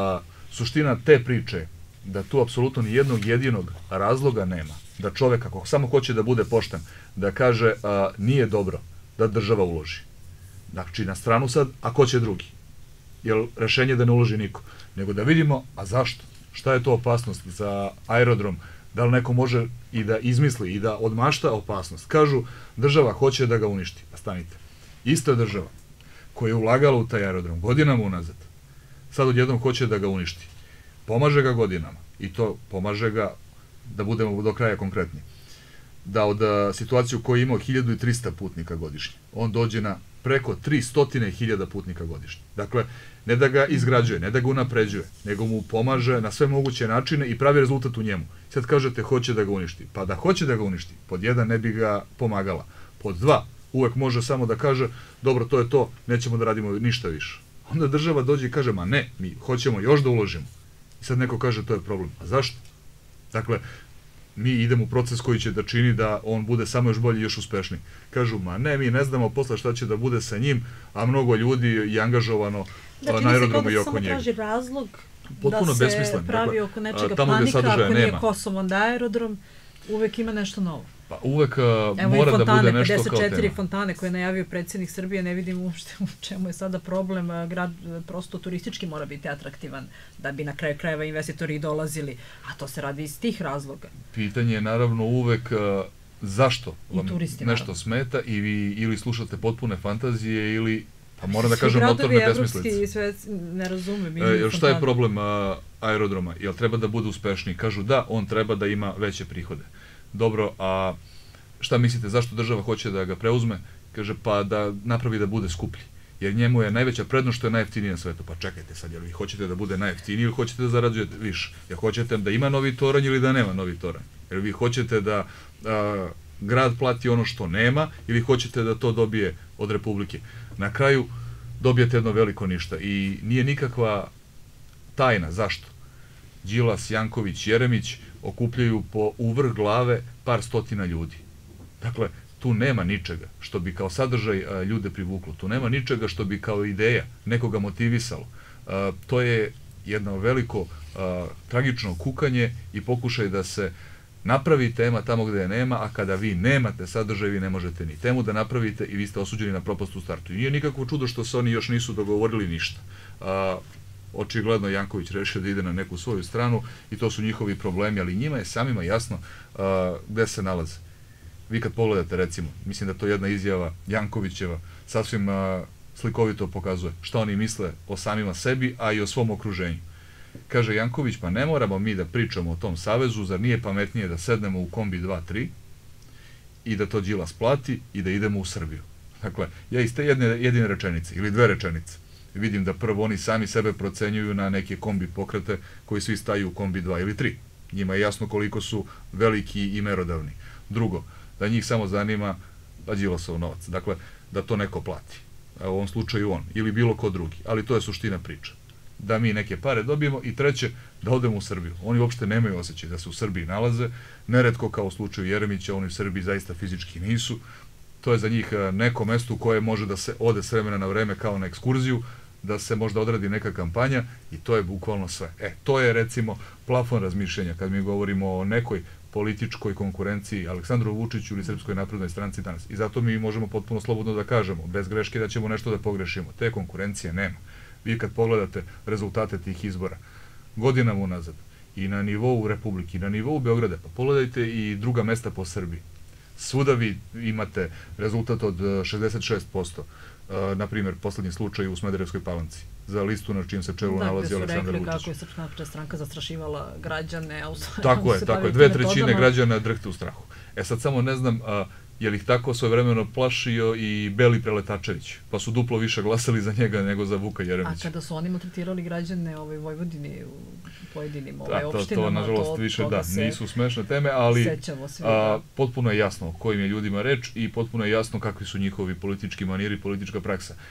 [SPEAKER 2] Suština te priče je da tu apsolutno ni jednog jedinog razloga nema da čovek, ako samo hoće da bude pošten, da kaže nije dobro da država uloži. Znači, na stranu sad, a ko će drugi? Jer rešenje da ne uloži niko. Nego da vidimo, a zašto? Šta je to opasnost za aerodrom? Da li neko može i da izmisli i da odmašta opasnost? Kažu, država hoće da ga uništi. Pa stanite. Ista država koja je ulagala u taj aerodrom godinama unazad, sad odjednom hoće da ga uništi. Pomaže ga godinama. I to pomaže ga, da budemo do kraja konkretni, da od situaciju koju je imao 1300 putnika godišnje, on dođe na preko 300.000 putnika godišnje. Dakle, ne da ga izgrađuje, ne da ga unapređuje, nego mu pomaže na sve moguće načine i pravi rezultat u njemu. Sad kažete, hoće da ga uništi. Pa da hoće da ga uništi, pod jedan ne bi ga pomagala. Pod dva, uvek može samo da kaže, dobro, to je to, nećemo da radimo ništa više. Onda država dođe i kaže, ma ne, mi hoćemo još da uložimo. I sad neko kaže, to je problem. A zašto? Dakle, mi idemo u proces koji će da čini da on bude samo još bolji i još uspešniji. Kažu, ma ne, mi ne znamo posle šta će da bude sa njim, a mnogo ljudi je angažovano na aerodromu i oko njega.
[SPEAKER 1] Znači, samo traži razlog
[SPEAKER 2] potpuno
[SPEAKER 1] da se pravi oko nečega panika, ako nije Kosovo, onda aerodrom, uvek ima nešto novo.
[SPEAKER 2] Pa uvek mora da bude nešto kao tema.
[SPEAKER 1] 54 fontane koje je najavio predsjednik Srbije, ne vidim uopšte u čemu je sada problem. Grad prosto turistički mora biti atraktivan da bi na kraju krajeva investitori dolazili, a to se radi iz tih razloga.
[SPEAKER 2] Pitanje je naravno uvek zašto vam nešto smeta i vi ili slušate potpune fantazije ili, pa moram da kažem, notorne besmislice.
[SPEAKER 1] Svi gradovi evropski sve ne razumem.
[SPEAKER 2] Šta je problem aerodroma? Jel treba da bude uspešniji? Kažu da, on treba da ima veće prihode. Dobro, a šta mislite, zašto država hoće da ga preuzme? Kaže, pa da napravi da bude skuplji. Jer njemu je najveća prednost što je najjeftiniji na svetu. Pa čekajte sad, jel vi hoćete da bude najjeftiniji ili hoćete da zarađujete više? Jel hoćete da ima novi toranj ili da nema novi toranj? Jel vi hoćete da grad plati ono što nema ili hoćete da to dobije od Republike? Na kraju dobijete jedno veliko ništa i nije nikakva tajna. Zašto? Đilas, Janković, Jeremić okupljaju po uvrh glave par stotina ljudi. Dakle, tu nema ničega što bi kao sadržaj ljude privuklo. Tu nema ničega što bi kao ideja nekoga motivisalo. To je jedno veliko tragično kukanje i pokušaj da se napravi tema tamo gde je nema, a kada vi nemate sadržaj, vi ne možete ni temu da napravite i vi ste osuđeni na propast u startu. I nije nikakvo čudo što se oni još nisu dogovorili ništa. Očigledno Janković rešio da ide na neku svoju stranu i to su njihovi problemi, ali njima je samima jasno gde se nalaze. Vi kad pogledate, recimo, mislim da to jedna izjava Jankovićeva sasvim slikovito pokazuje šta oni misle o samima sebi, a i o svom okruženju. Kaže Janković, pa ne moramo mi da pričamo o tom savezu, zar nije pametnije da sednemo u kombi 2-3 i da to Đilas plati i da idemo u Srbiju. Dakle, ja iz te jedine rečenice ili dve rečenice vidim da prvo oni sami sebe procenjuju na neke kombi pokrete koji svi staju u kombi 2 ili 3. Njima je jasno koliko su veliki i merodavni. Drugo, da njih samo zanima Đilasov novac. Dakle, da to neko plati. U ovom slučaju on ili bilo ko drugi. Ali to je suština priče. Da mi neke pare dobijemo i treće, da odemo u Srbiju. Oni uopšte nemaju osjećaj da se u Srbiji nalaze. Neretko kao u slučaju Jeremića, oni u Srbiji zaista fizički nisu. To je za njih neko mesto u koje može da se ode s vremena na vreme kao na ekskurziju, da se možda odradi neka kampanja i to je bukvalno sve. To je recimo plafon razmišljanja kad mi govorimo o nekoj političkoj konkurenciji Aleksandru Vučiću ili Srpskoj naprednoj stranci danas. I zato mi možemo potpuno slobodno da kažemo, bez greške, da ćemo nešto da pogrešimo. Te konkurencije nema. Vi kad pogledate rezultate tih izbora godinama unazad i na nivou Republike i na nivou Beograda, pa pogledajte i druga mesta po Srbiji. Svuda vi imate rezultat od 66%, na primjer, poslednji slučaj u Smederevskoj Palanci, za listu na čijem se čelu nalazi Aleksandar Vučić.
[SPEAKER 1] Da, kako je Srpska napredna stranka zastrašivala građane.
[SPEAKER 2] Tako je, 2/3 građana drhte u strahu. Sad samo ne znam, je li ih tako svojevremeno plašio i Beli Preletačević, pa su duplo više glasali za njega nego za Vuka Jeremića.
[SPEAKER 1] A kada su oni maltretirali građane Vojvodini u pojedinim opštinama,
[SPEAKER 2] to nažalost više da, nisu smešne teme, ali potpuno je jasno o kojim je ljudima reč i potpuno je jasno kakvi su njihovi politički maniri, politička praksa.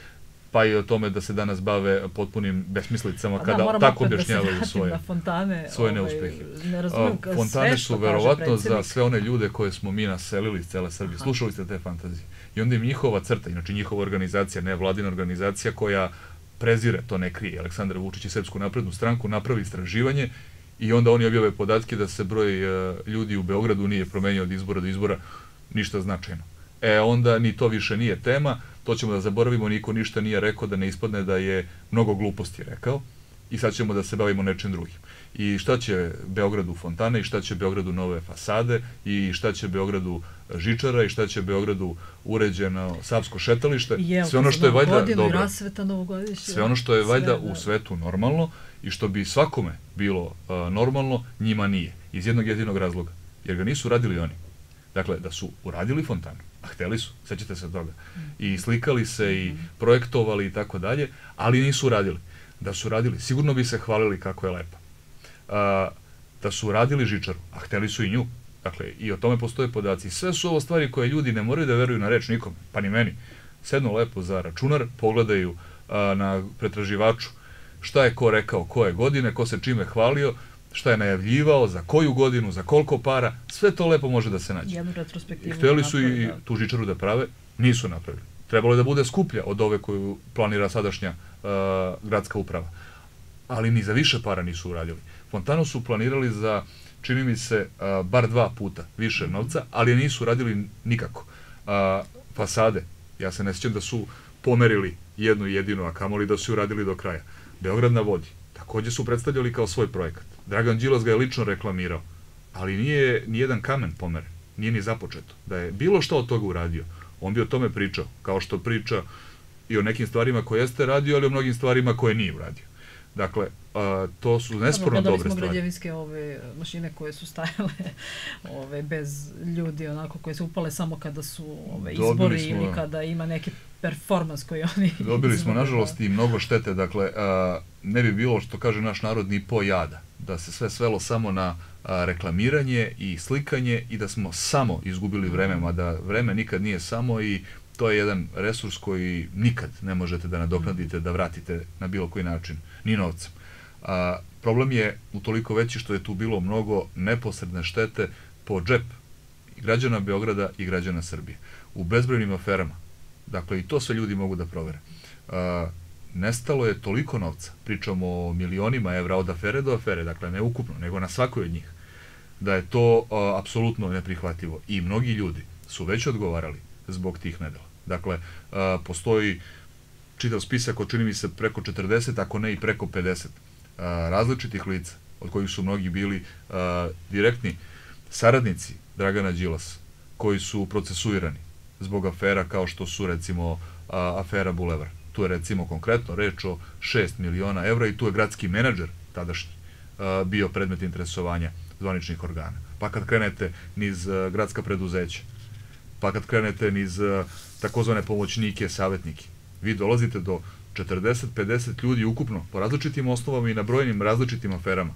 [SPEAKER 2] pa i o tome da se danas bave potpunim besmislicama kada tako objašnjavaju svoje neuspehe. Fontane su verovatno za sve one ljude koje smo mi naselili iz cele Srbije. Slušali ste te fantazije. I onda im njihova crta, inače njihova organizacija, ne vladina organizacija koja prezire, to ne krije, Aleksandar Vučić i Srpsku naprednu stranku, napravi istraživanje i onda oni objave podatke da se broj ljudi u Beogradu nije promenio od izbora do izbora ništa značajno. Onda ni to više nije tema, to ćemo da zaboravimo, niko ništa nije rekao, da ne ispadne da je mnogo gluposti rekao i sad ćemo da se bavimo nečim drugim. I šta će Beogradu fontane, i šta će Beogradu nove fasade, i šta će Beogradu žičara, i šta će Beogradu uređeno Savsko šetalište, sve ono što je valjda dobro, sve ono što je valjda u svetu normalno i što bi svakome bilo normalno, njima nije. Iz jednog jedinog razloga. Jer ga nisu radili oni. Dakle, da su uradili fontanu, a hteli su, sećate se toga, i slikali se i projektovali i tako dalje, ali nisu radili. Da su radili, sigurno bi se hvalili kako je lepa. Da su radili žičaru, a hteli su i nju. Dakle, i o tome postoje podaci. Sve su ovo stvari koje ljudi ne moraju da veruju na reč nikom, pa ni meni. Sednu lepo za računar, pogledaju na pretraživaču šta je ko rekao, koje godine, ko se čime hvalio, šta je najavljivao, za koju godinu, za koliko para, sve to lepo može da se nađe.
[SPEAKER 1] Jednu retrospektivu.
[SPEAKER 2] Hteli su i tu žičaru da prave, nisu napravili. Trebalo je da bude skuplja od ove koju planira sadašnja gradska uprava. Ali ni za više para nisu uradili. Fontanu su planirali za, čini mi se, bar 2 puta više novca, ali je nisu radili nikako. Fasade, ja se ne sjećam da su pomerili jednu jedinu, a kamoli da su ju radili do kraja. Beograd na vodi, takođe su predstavljali kao svoj projekat. Dragan Đilas ga je lično reklamirao, ali nije ni jedan kamen pomeren, nije ni započeto. Da je bilo što od toga uradio, on bi o tome pričao, kao što priča i o nekim stvarima koje jeste radio, ali o mnogim stvarima koje nije uradio. Dakle, to su nesporno dobre stvari.
[SPEAKER 1] Gledali smo građevinske mašine koje su stajale bez ljudi, onako, koje su upale samo kada su izbori ili kada ima neki performans koji oni...
[SPEAKER 2] Dobili smo, nažalost, i mnogo štete. Dakle, ne bi bilo, što kaže naš narod, ni po jada. Da se sve svelo samo na reklamiranje i slikanje i da smo samo izgubili vreme, mada vreme nikad nije samo i to je jedan resurs koji nikad ne možete da nadoknadite, da vratite na bilo koji način, ni novcem. Problem je utoliko veći što je tu bilo mnogo neposredne štete po džep građana Beograda i građana Srbije. U bezbrojnim aferama, dakle i to sve ljudi mogu da provere, nestalo je toliko novca, pričamo o milionima evra od afere do afere, dakle ne ukupno, nego na svakoj od njih, da je to apsolutno neprihvatljivo. I mnogi ljudi su već odgovarali zbog tih nedela. Dakle, postoji čitav spisak od, čini mi se, preko 40, ako ne i preko 50 različitih lica, od kojih su mnogi bili direktni saradnici Dragana Đilasa, koji su procesuirani zbog afera kao što su, recimo, afera Bulevar. Tu je, recimo, konkretno reč o 6 miliona evra i tu je gradski menadžer tadašnji bio predmet interesovanja zvaničnih organa. Pa kad krenete niz gradska preduzeća, pa kad krenete niz takozvane pomoćnike, savjetnike, vi dolazite do 40-50 ljudi ukupno po različitim osnovama i na brojnim različitim aferama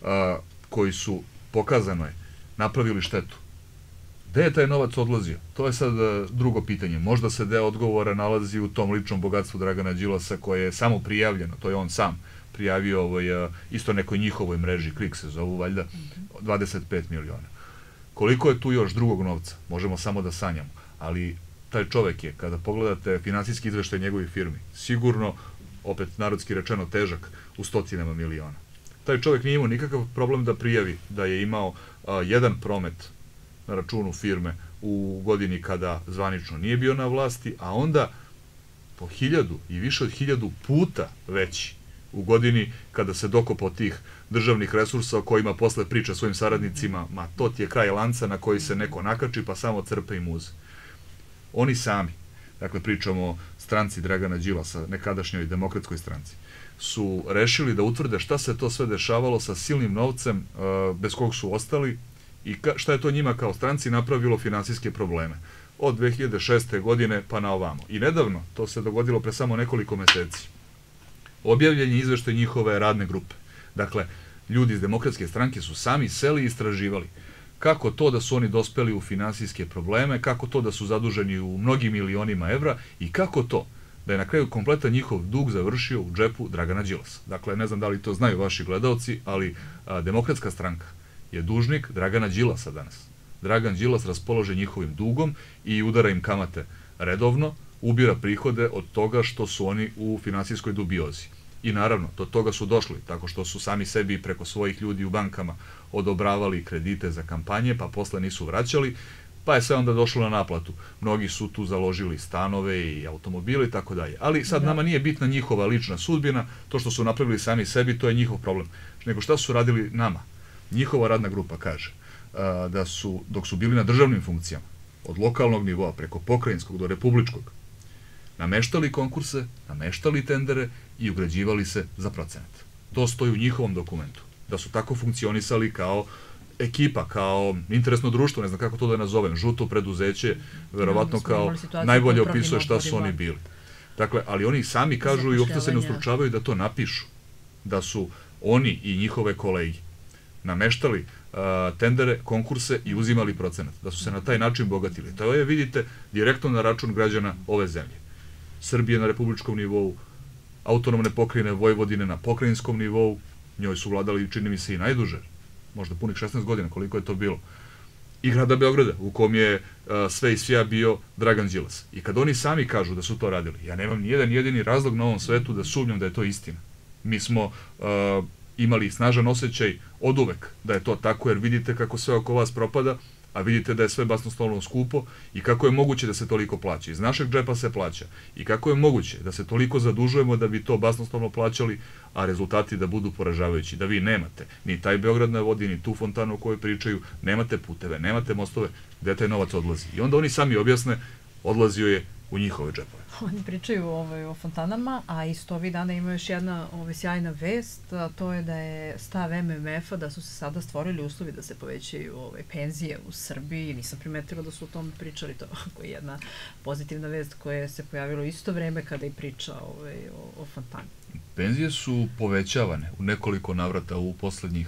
[SPEAKER 2] koji su, pokazano je, napravili štetu. Gde je taj novac odlazio? To je sad drugo pitanje. Možda se deo odgovora nalazi u tom ličnom bogatstvu Dragana Đilasa koje je samo prijavljeno, to je on sam prijavio isto nekoj njihovoj mreži, Klik se zovu, valjda, 25 miliona. Koliko je tu još drugog novca? Možemo samo da sanjamo. Ali taj čovek je, kada pogledate finansijski izveštaj njegovih firmi, sigurno, opet narodski rečeno, težak u stotinama miliona. Taj čovek nije imao nikakav problem da prijavi da je imao jedan promet na računu firme u godini kada zvanično nije bio na vlasti, a onda po 1000 i više od 1000 puta veći u godini kada se dokopao tih državnih resursa o kojima posle priča svojim saradnicima, ma to ti je kraj lanca na koji se neko nakači pa samo crpe i muze. Oni sami, dakle pričamo o stranci Dragana Đilasa, nekadašnjoj demokratskoj stranci, su rešili da utvrde šta se to sve dešavalo sa silnim novcem bez kog su ostali i šta je to njima kao stranci napravilo finansijske probleme. Od 2006. godine pa na ovamo. I nedavno, to se dogodilo pre samo nekoliko meseci, objavljen je izveštaj njihove radne grupe. Dakle, ljudi iz demokratske stranke su sami seli i istraživali kako to da su oni dospeli u finansijske probleme, kako to da su zaduženi u mnogim milionima evra i kako to da je na kraju kompletan njihov dug završio u džepu Dragana Đilasa. Dakle, ne znam da li to znaju vaši gledaoci, ali Demokratska stranka je dužnik Dragana Đilasa danas. Dragan Đilas raspolaže njihovim dugom i udara im kamate redovno, ubira prihode od toga što su oni u finansijskoj dubiozi. I naravno, do toga su došli, tako što su sami sebi preko svojih ljudi u bankama odobravali kredite za kampanje, pa posle nisu vraćali, pa je sve onda došlo na naplatu. Mnogi su tu založili stanove i automobile i tako dalje. Ali sad nama nije bitna njihova lična sudbina, to što su napravili sami sebi, to je njihov problem. Nego šta su radili nama? Njihova radna grupa kaže da su, dok su bili na državnim funkcijama, od lokalnog nivoa preko pokrajinskog do republičkog, nameštali konkurse, nameštali tendere i ugrađivali se za procenat. To stoji u njihovom dokumentu. Da su tako funkcionisali kao ekipa, kao interesno društvo, ne znam kako to da nazovem, žuto preduzeće, verovatno kao najbolje opisuje šta su oni bili. Dakle, ali oni sami kažu i uopšte se ne ustručavaju da to napišu. Da su oni i njihove kolegi nameštali tendere, konkurse i uzimali procenat. Da su se na taj način bogatili. To je, vidite, direktno na račun građana ove zemlje. Srbije na republičkom nivou, autonomne pokrajine Vojvodine na pokrajinskom nivou, njoj su vladali, čini mi se, i najduže, možda punih 16 godina, koliko je to bilo. I grada Beograda, u kom je sve i svija bio Dragan Đilas. I kad oni sami kažu da su to radili, ja nemam nijedan jedini razlog na ovom svetu da sumnjam da je to istina. Mi smo imali snažan osjećaj od uvek da je to tako, jer vidite kako sve oko vas propada, a vidite da je sve basnoslovno skupo i kako je moguće da se toliko plaća. Iz našeg džepa se plaća. I kako je moguće da se toliko zadužujemo da bi to basnoslovno plaćali, a rezultati da budu poražavajući. Da vi nemate ni taj Beograd na vodi, ni tu fontanu o kojoj pričaju, nemate puteve, nemate mostove, gde taj novac odlazi. I onda oni sami objasne, odlazio je u njihove džepove.
[SPEAKER 1] Oni pričaju o fontanama, a isto ovih dana ima još jedna sjajna vest, a to je da je stav MMF-a da su se sada stvorili uslovi da se povećaju penzije u Srbiji. Nisam primetila da su o tome pričali, to je jedna pozitivna vest koja se pojavila isto vreme kada i priča o fontani.
[SPEAKER 2] Penzije su povećavane u nekoliko navrata u poslednjih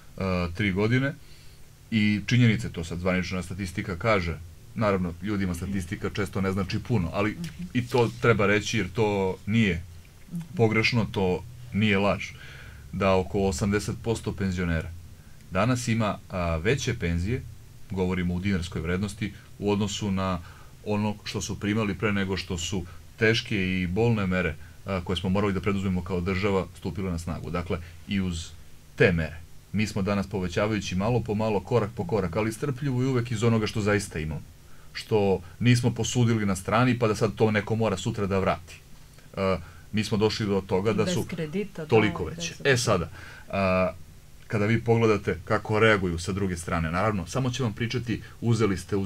[SPEAKER 2] 3 godine i činjenice, to sad zvanična statistika kaže, naravno, ljudima statistika često ne znači puno, ali i to treba reći jer to nije pogrešno, to nije laž, da oko 80% penzionera danas ima veće penzije, govorimo u dinarskoj vrednosti, u odnosu na ono što su primali pre nego što su teške i bolne mere koje smo morali da preduzmemo kao država stupile na snagu. Dakle, i uz te mere mi smo danas povećavajući malo po malo, korak po korak, ali strpljivo i uvek iz onoga što zaista imamo. Što nismo posudili na strani, pa da sad to neko mora sutra da vrati. Mi smo došli do toga da su toliko veće. E sada, kada vi pogledate kako reaguju sa druge strane, naravno, samo će vam pričati uzeli ste.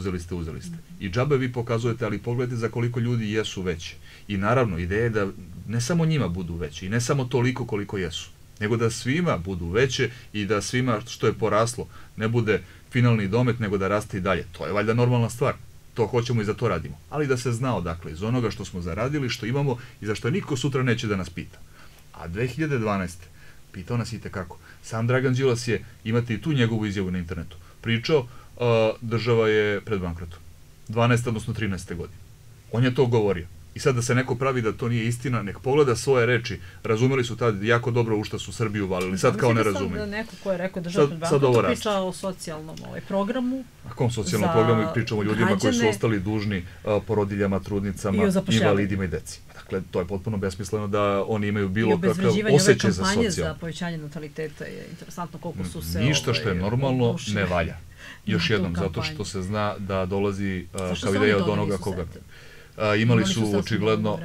[SPEAKER 2] I džabe vi pokazujete, ali pogledajte za koliko ljudi jesu veće. I naravno, ideja je da ne samo njima budu veće i ne samo toliko koliko jesu, nego da svima budu veće i da svima što je poraslo ne bude finalni domet, nego da raste i dalje. To je valjda normalna stvar. To hoćemo i za to radimo. Ali da se zna odakle, iz onoga što smo zaradili, što imamo i za što niko sutra neće da nas pita. A 2012. pitao nas i tekako. Sam Dragan Đilas je, imate i tu njegovu izjavu na internetu, pričao, država je pred bankrotom. 12. odnosno 13. godine. On je to govorio. I sad da se neko pravi da to nije istina, nek pogleda svoje reči. Razumeli su tad jako dobro u šta su Srbiju valili. Sad kao ne razumeju.
[SPEAKER 1] Sad neko ko je rekao država pred bankrotom priča o socijalnom programu.
[SPEAKER 2] A kom socijalnom programu pričamo ljudima koji su ostali dužni porodiljama, trudnicama, invalidima i deci. Dakle, to je potpuno besmisleno da oni imaju bilo kakav osjećaj za socijalno. I
[SPEAKER 1] za povećanje nataliteta je interesantno koliko su se...
[SPEAKER 2] Ništa što je normalno ne valja. Još jednom, zato što se zna da dolazi kao ideja od onoga koga... Imali su očigledno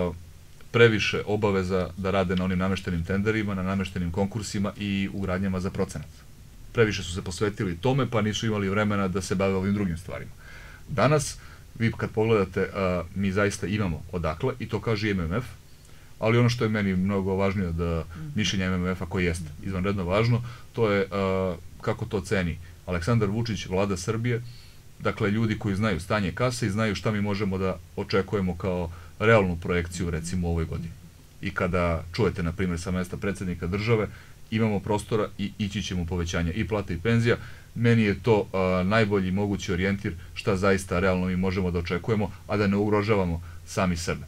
[SPEAKER 2] previše obaveza da rade na onim nameštenim tenderima, na nameštenim konkursima i u radnjama za procenat. Previše su se posvetili tome, pa nisu imali vremena da se bave ovim drugim stvarima. Danas, vi kad pogledate, mi zaista imamo odakle, i to kaže i MMF, ali ono što je meni mnogo važnije od mišljenja MMF-a, koji jeste izvanredno važno, to je kako to ceni Aleksandar Vučić, vlada Srbije, dakle, ljudi koji znaju stanje kase i znaju šta mi možemo da očekujemo kao realnu projekciju, recimo, u ovoj godini. I kada čujete, na primjer, sa mesta predsjednika države, imamo prostora i ići ćemo povećanja i plata i penzija. Meni je to najbolji mogući orijentir šta zaista realno mi možemo da očekujemo, a da ne ugrožavamo sami sebe.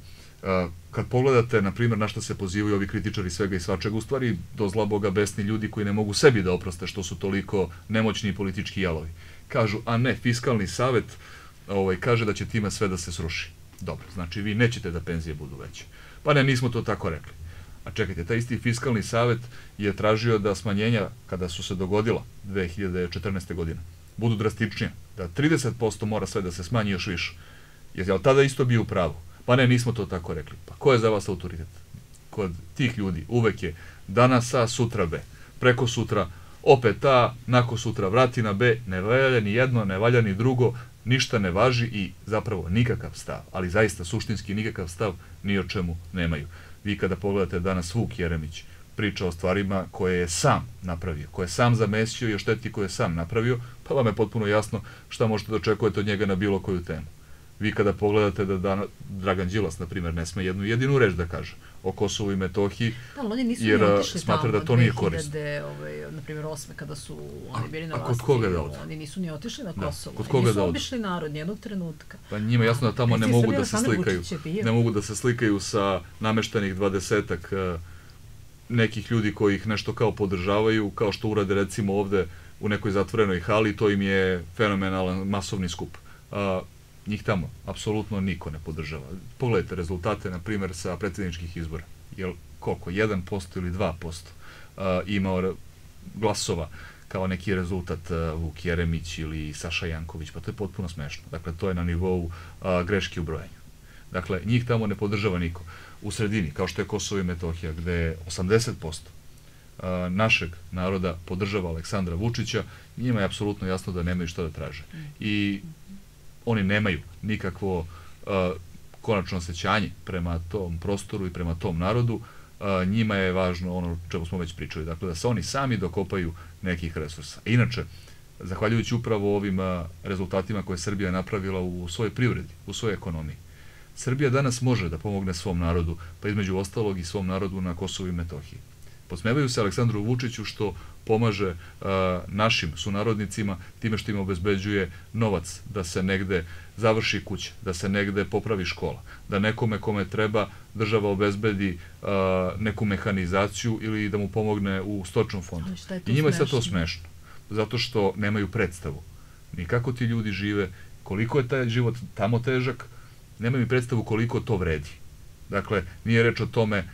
[SPEAKER 2] Kad pogledate, na primjer, na što se pozivaju ovi kritičari svega i svačega, u stvari do zla Boga besni ljudi koji ne mogu sebi da oproste što su toliko nemoćni i politički jalovi. Kažu, a ne, Fiskalni savet kaže da će time sve da se sruši. Dobro, znači vi nećete da penzije budu veće. Pa ne, nismo to tako rekli. A čekajte, taj isti Fiskalni savet je tražio da smanjenja, kada su se dogodila 2014. godine, budu drastičnije, da 30% mora sve da se smanji još više. Je li tada isto bio u pravu? Pa ne, nismo to tako rekli. Pa ko je za vas autoritet? Kod tih ljudi uvek je danas A, sutra B. Preko sutra opet A, nakon sutra vrati na B, ne valja ni jedno, ne valja ni drugo, ništa ne važi i zapravo nikakav stav, ali zaista suštinski nikakav stav ni o čemu nemaju. Vi kada pogledate danas Vuk Jeremić priča o stvarima koje je sam napravio, koje je sam zamesio i o šteti koje je sam napravio, pa vam je potpuno jasno šta možete da očekujete od njega na bilo koju temu. Vi kada pogledate da Dragan Đilas, na primjer, ne sme jednu jedinu reč da kaže o Kosovu i Metohiji, jer smatra da to nije korisno.
[SPEAKER 1] Na primjer, 2008. kada su oni bili na
[SPEAKER 2] vlasti, kod koga da odu?
[SPEAKER 1] Oni nisu ni otišli na Kosovo.
[SPEAKER 2] Kod koga da odu?
[SPEAKER 1] Nisu obišli narod nijednog trenutka.
[SPEAKER 2] Pa njima jasno da tamo ne mogu da se slikaju. Ne mogu da se slikaju sa nameštenih 20-ak nekih ljudi koji ih nešto kao podržavaju, kao što urade recimo ovde u nekoj zatvorenoj hali, to im je fenomenalan masovni skup. Njih tamo apsolutno niko ne podržava. Pogledajte rezultate, na primjer, sa predsjedničkih izbora. Jel koliko? 1% ili 2% imao glasova kao neki rezultat Vuk Jeremić ili Saša Janković, pa to je potpuno smešno. Dakle, to je na nivou greške u brojanju. Dakle, njih tamo ne podržava niko. U sredini, kao što je Kosovo i Metohija, gde 80% našeg naroda podržava Aleksandra Vučića, njima je apsolutno jasno da nemaju šta da traže. I oni nemaju nikakvo konačno osjećanje prema tom prostoru i prema tom narodu. Njima je važno ono o čemu smo već pričali, dakle da se oni sami dokopaju nekih resursa. Inače, zahvaljujući upravo ovim rezultatima koje je Srbija napravila u svojoj privredi, u svojoj ekonomiji, Srbija danas može da pomogne svom narodu, pa između ostalog i svom narodu na Kosovu i Metohiji. Podsmevaju se Aleksandru Vučiću što pomaže našim sunarodnicima time što im obezbeđuje novac da se negde završi kuća, da se negde popravi škola, da nekome kome treba država obezbedi neku mehanizaciju ili da mu pomogne u stočnom fondu. I njima je sve to smešno, zato što nemaju predstavu ni kako ti ljudi žive, koliko je taj život tamo težak, nemaju predstavu koliko to vredi. Dakle, nije reč o tome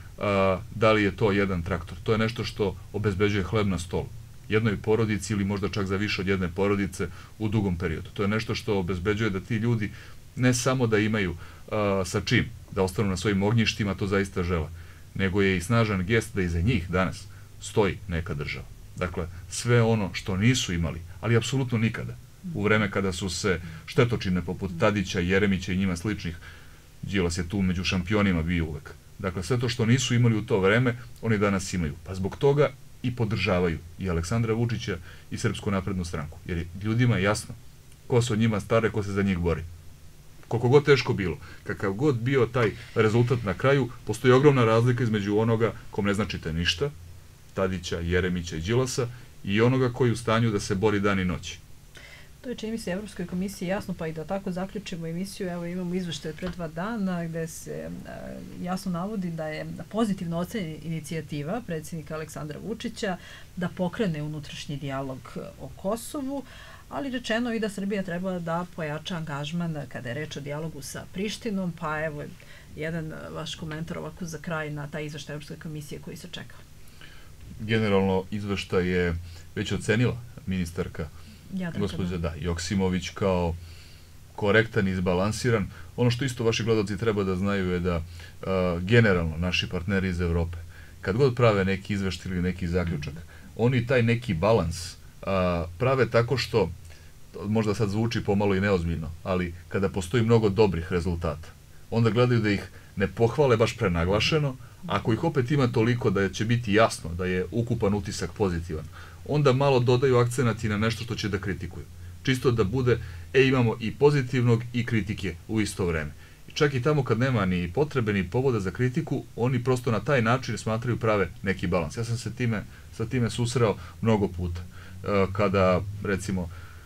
[SPEAKER 2] da li je to jedan traktor. To je nešto što obezbeđuje hleb na stolu. Jednoj porodici ili možda čak za više od jedne porodice u dugom periodu. To je nešto što obezbeđuje da ti ljudi ne samo da imaju sa čim da ostanu na svojim ognjištima, to zaista žele, nego je i snažan gest da iza njih danas stoji neka država. Dakle, sve ono što nisu imali, ali apsolutno nikada, u vreme kada su se štetočine poput Tadića, Jeremića i njima sličnih, Đilas je tu među šampionima bio uvek. Dakle, sve to što nisu imali u to vreme, oni danas imaju. Pa zbog toga i podržavaju i Aleksandra Vučića i Srpsku naprednu stranku. Jer ljudima je jasno ko se od njima stare, ko se za njih bori. Koliko god teško bilo, kakav god bio taj rezultat na kraju, postoji ogromna razlika između onoga kom ne značite ništa, Tadića, Jeremića i Đilasa, i onoga koji je u stanju da se bori dan i noć.
[SPEAKER 1] To je, čini mi se, Evropskoj komisiji jasno, pa i da tako zaključimo emisiju. Evo, imamo izveštaj pre 2 dana gde se jasno navodi da je pozitivno ocenjena inicijativa predsjednika Aleksandra Vučića da pokrene unutrašnji dijalog o Kosovu, ali rečeno i da Srbija treba da pojača angažman kada je reč o dijalogu sa Prištinom, pa evo jedan vaš komentar ovako za kraj na taj izveštaj Evropske komisije koji se čeka.
[SPEAKER 2] Generalno, izveštaj je već ocenila ministarka gospođa Joksimović kao korektan i izbalansiran. Ono što isto vaši gledalci treba da znaju je da generalno naši partneri iz Evrope, kad god prave neki izveštaj ili neki zaključak, oni taj neki balans prave tako što, možda sad zvuči pomalo i neozbiljno, ali kada postoji mnogo dobrih rezultata, onda gledaju da ih ne pohvale baš prenaglašeno, ako ih opet ima toliko da će biti jasno da je ukupan utisak pozitivan, onda malo dodaju akcenat i na nešto što će da kritikuju. Čisto da bude, imamo i pozitivnog i kritike u isto vreme. I čak i tamo kad nema ni potrebe ni povoda za kritiku, oni prosto na taj način smatraju prave neki balans. Ja sam se sa time susreo mnogo puta. Kada, recimo,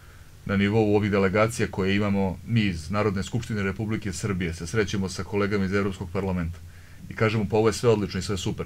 [SPEAKER 2] na nivou ovih delegacija koje imamo mi iz Narodne skupštine Republike Srbije, se srećemo sa kolegama iz Evropskog parlamenta i kažemo pa ovo je sve odlično i sve super.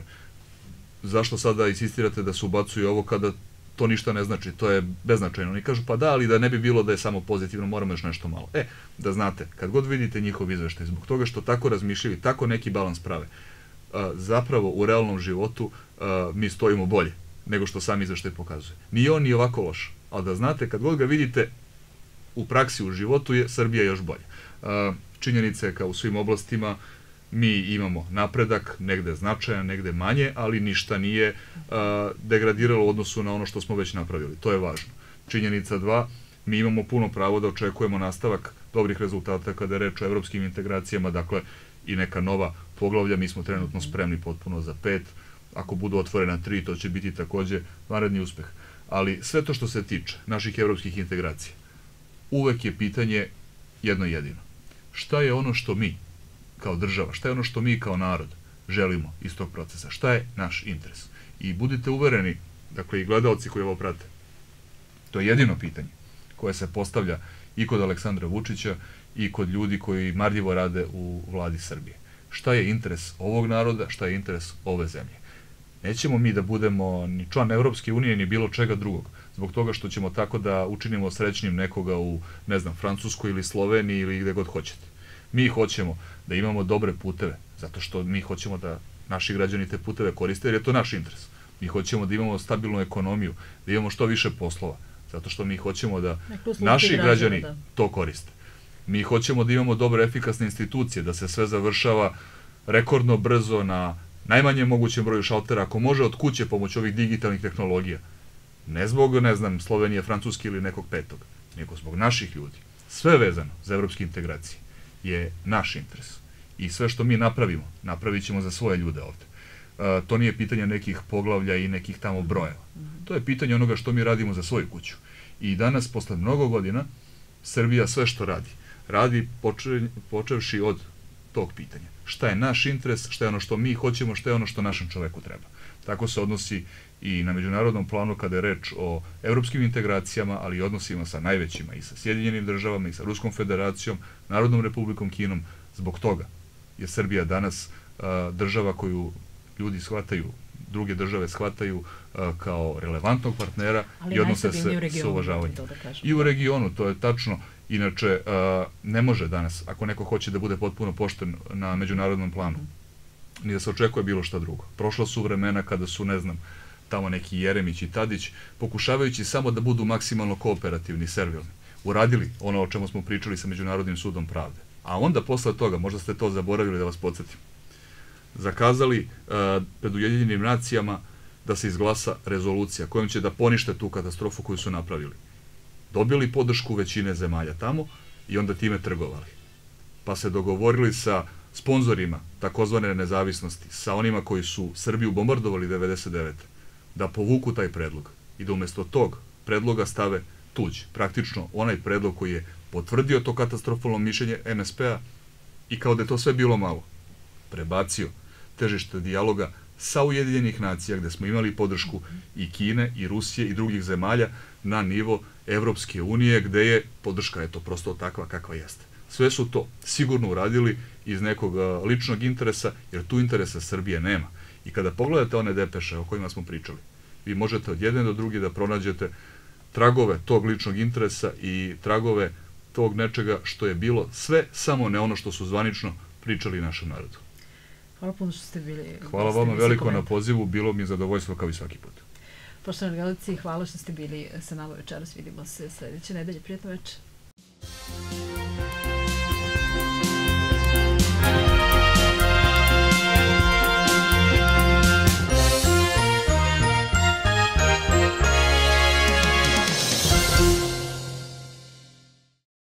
[SPEAKER 2] Zašto sada insistirate da se ubacuje ovo kada to ništa ne znači, to je beznačajno. Oni kažu pa da, ali da ne bi bilo da je samo pozitivno, moramo još nešto malo. Da znate, kad god vidite njihov izveštaj, zbog toga što tako razmišljaju, tako neki balans prave, zapravo u realnom životu mi stojimo bolje nego što sami izveštaj pokazuje. Nije on ni ovako loš, ali da znate, kad god ga vidite u praksi, u životu, je Srbija još bolja. Činjenica je kao u svim oblastima, mi imamo napredak, negde značajan, negde manje, ali ništa nije degradiralo u odnosu na ono što smo već napravili. To je važno. Činjenica 2, mi imamo puno pravo da očekujemo nastavak dobrih rezultata kada je reč o evropskim integracijama, dakle i neka nova poglavlja, mi smo trenutno spremni potpuno za 5, ako budu otvorena 3, to će biti takođe vanredni uspeh. Ali sve to što se tiče naših evropskih integracija, uvek je pitanje jedno jedino. Šta je ono što mi kao država, šta je ono što mi kao narod želimo iz tog procesa, šta je naš interes. I budite uvereni, dakle i gledalci koji ovo prate, to je jedino pitanje koje se postavlja i kod Aleksandra Vučića i kod ljudi koji marljivo rade u vladi Srbije. Šta je interes ovog naroda, šta je interes ove zemlje. Nećemo mi da budemo ni član Evropske unije, ni bilo čega drugog, zbog toga što ćemo tako da učinimo srećnim nekoga u, ne znam, Francuskoj ili Sloveniji ili gde god hoćete. Mi hoćemo da imamo dobre puteve, zato što mi hoćemo da naši građani te puteve koriste, jer je to naš interes. Mi hoćemo da imamo stabilnu ekonomiju, da imamo što više poslova, zato što mi hoćemo da naši građani to koriste. Mi hoćemo da imamo dobre, efikasne institucije, da se sve završava rekordno brzo na najmanjem mogućem broju šaltera, ako može od kuće pomoć ovih digitalnih tehnologija. Ne zbog, ne znam, Slovenije, Francuske ili nekog petog, nego zbog naših ljudi. Sve vezano za evropske integracije je naš interes. I sve što mi napravimo, napravit ćemo za svoje ljude ovde. To nije pitanje nekih poglavlja i nekih tamo brojeva. To je pitanje onoga što mi radimo za svoju kuću. I danas, posle mnogo godina, Srbija sve što radi počevši od tog pitanja. Šta je naš interes, šta je ono što mi hoćemo, šta je ono što našem čoveku treba. Tako se odnosi i na međunarodnom planu kada je reč o evropskim integracijama, ali i odnosima sa najvećima, i sa Sjedinjenim državama, i sa Ruskom federacijom, Narodnom republikom Kinom. Zbog toga je Srbija danas država koju ljudi shvataju, druge države shvataju kao relevantnog partnera i odnose se sa uvažavanjem. I u regionu, to je tačno. Inače, ne može danas, ako neko hoće da bude potpuno pošten na međunarodnom planu, ni da se očekuje bilo šta drugo. Prošla su vremena kada su, ne znam, tamo neki Jeremić i Tadić, pokušavajući samo da budu maksimalno kooperativni i servilni, uradili ono o čemu smo pričali sa Međunarodnim sudom pravde. A onda posle toga, možda ste to zaboravili da vas podsjetim, zakazali pred Ujedinjenim nacijama da se izglasa rezolucija kojom će da ponište tu katastrofu koju su napravili. Dobili podršku većine zemalja tamo i onda time trgovali. Pa se dogovorili sa sponzorima takozvane nezavisnosti, sa onima koji su Srbiju bombardovali 99. da povuku taj predlog i da umesto tog predloga stave tuđ. Praktično onaj predlog koji je potvrdio to katastrofalno mišljenje MSP-a i kao da je to sve bilo malo, prebacio težište dijaloga sa Ujedinjenih nacija, gde smo imali podršku i Kine, i Rusije, i drugih zemalja, na nivo Evropske unije, gde je podrška eto prosto takva kakva jeste. Sve su to sigurno uradili iz nekog ličnog interesa, jer tu interesa Srbije nema. I kada pogledate one depeše o kojima smo pričali, vi možete od jedne do druge da pronađete tragove tog ličnog interesa i tragove tog nečega što je bilo sve, samo ne ono što su zvanično pričali našem narodu.
[SPEAKER 1] Hvala puno što ste bili.
[SPEAKER 2] Hvala vama veliko na pozivu, bilo mi je zadovoljstvo kao i svaki put.
[SPEAKER 1] Poštovani gledalci, hvala što ste bili sa nama večeras, vidimo se sledeće nedelje, prijatno večer.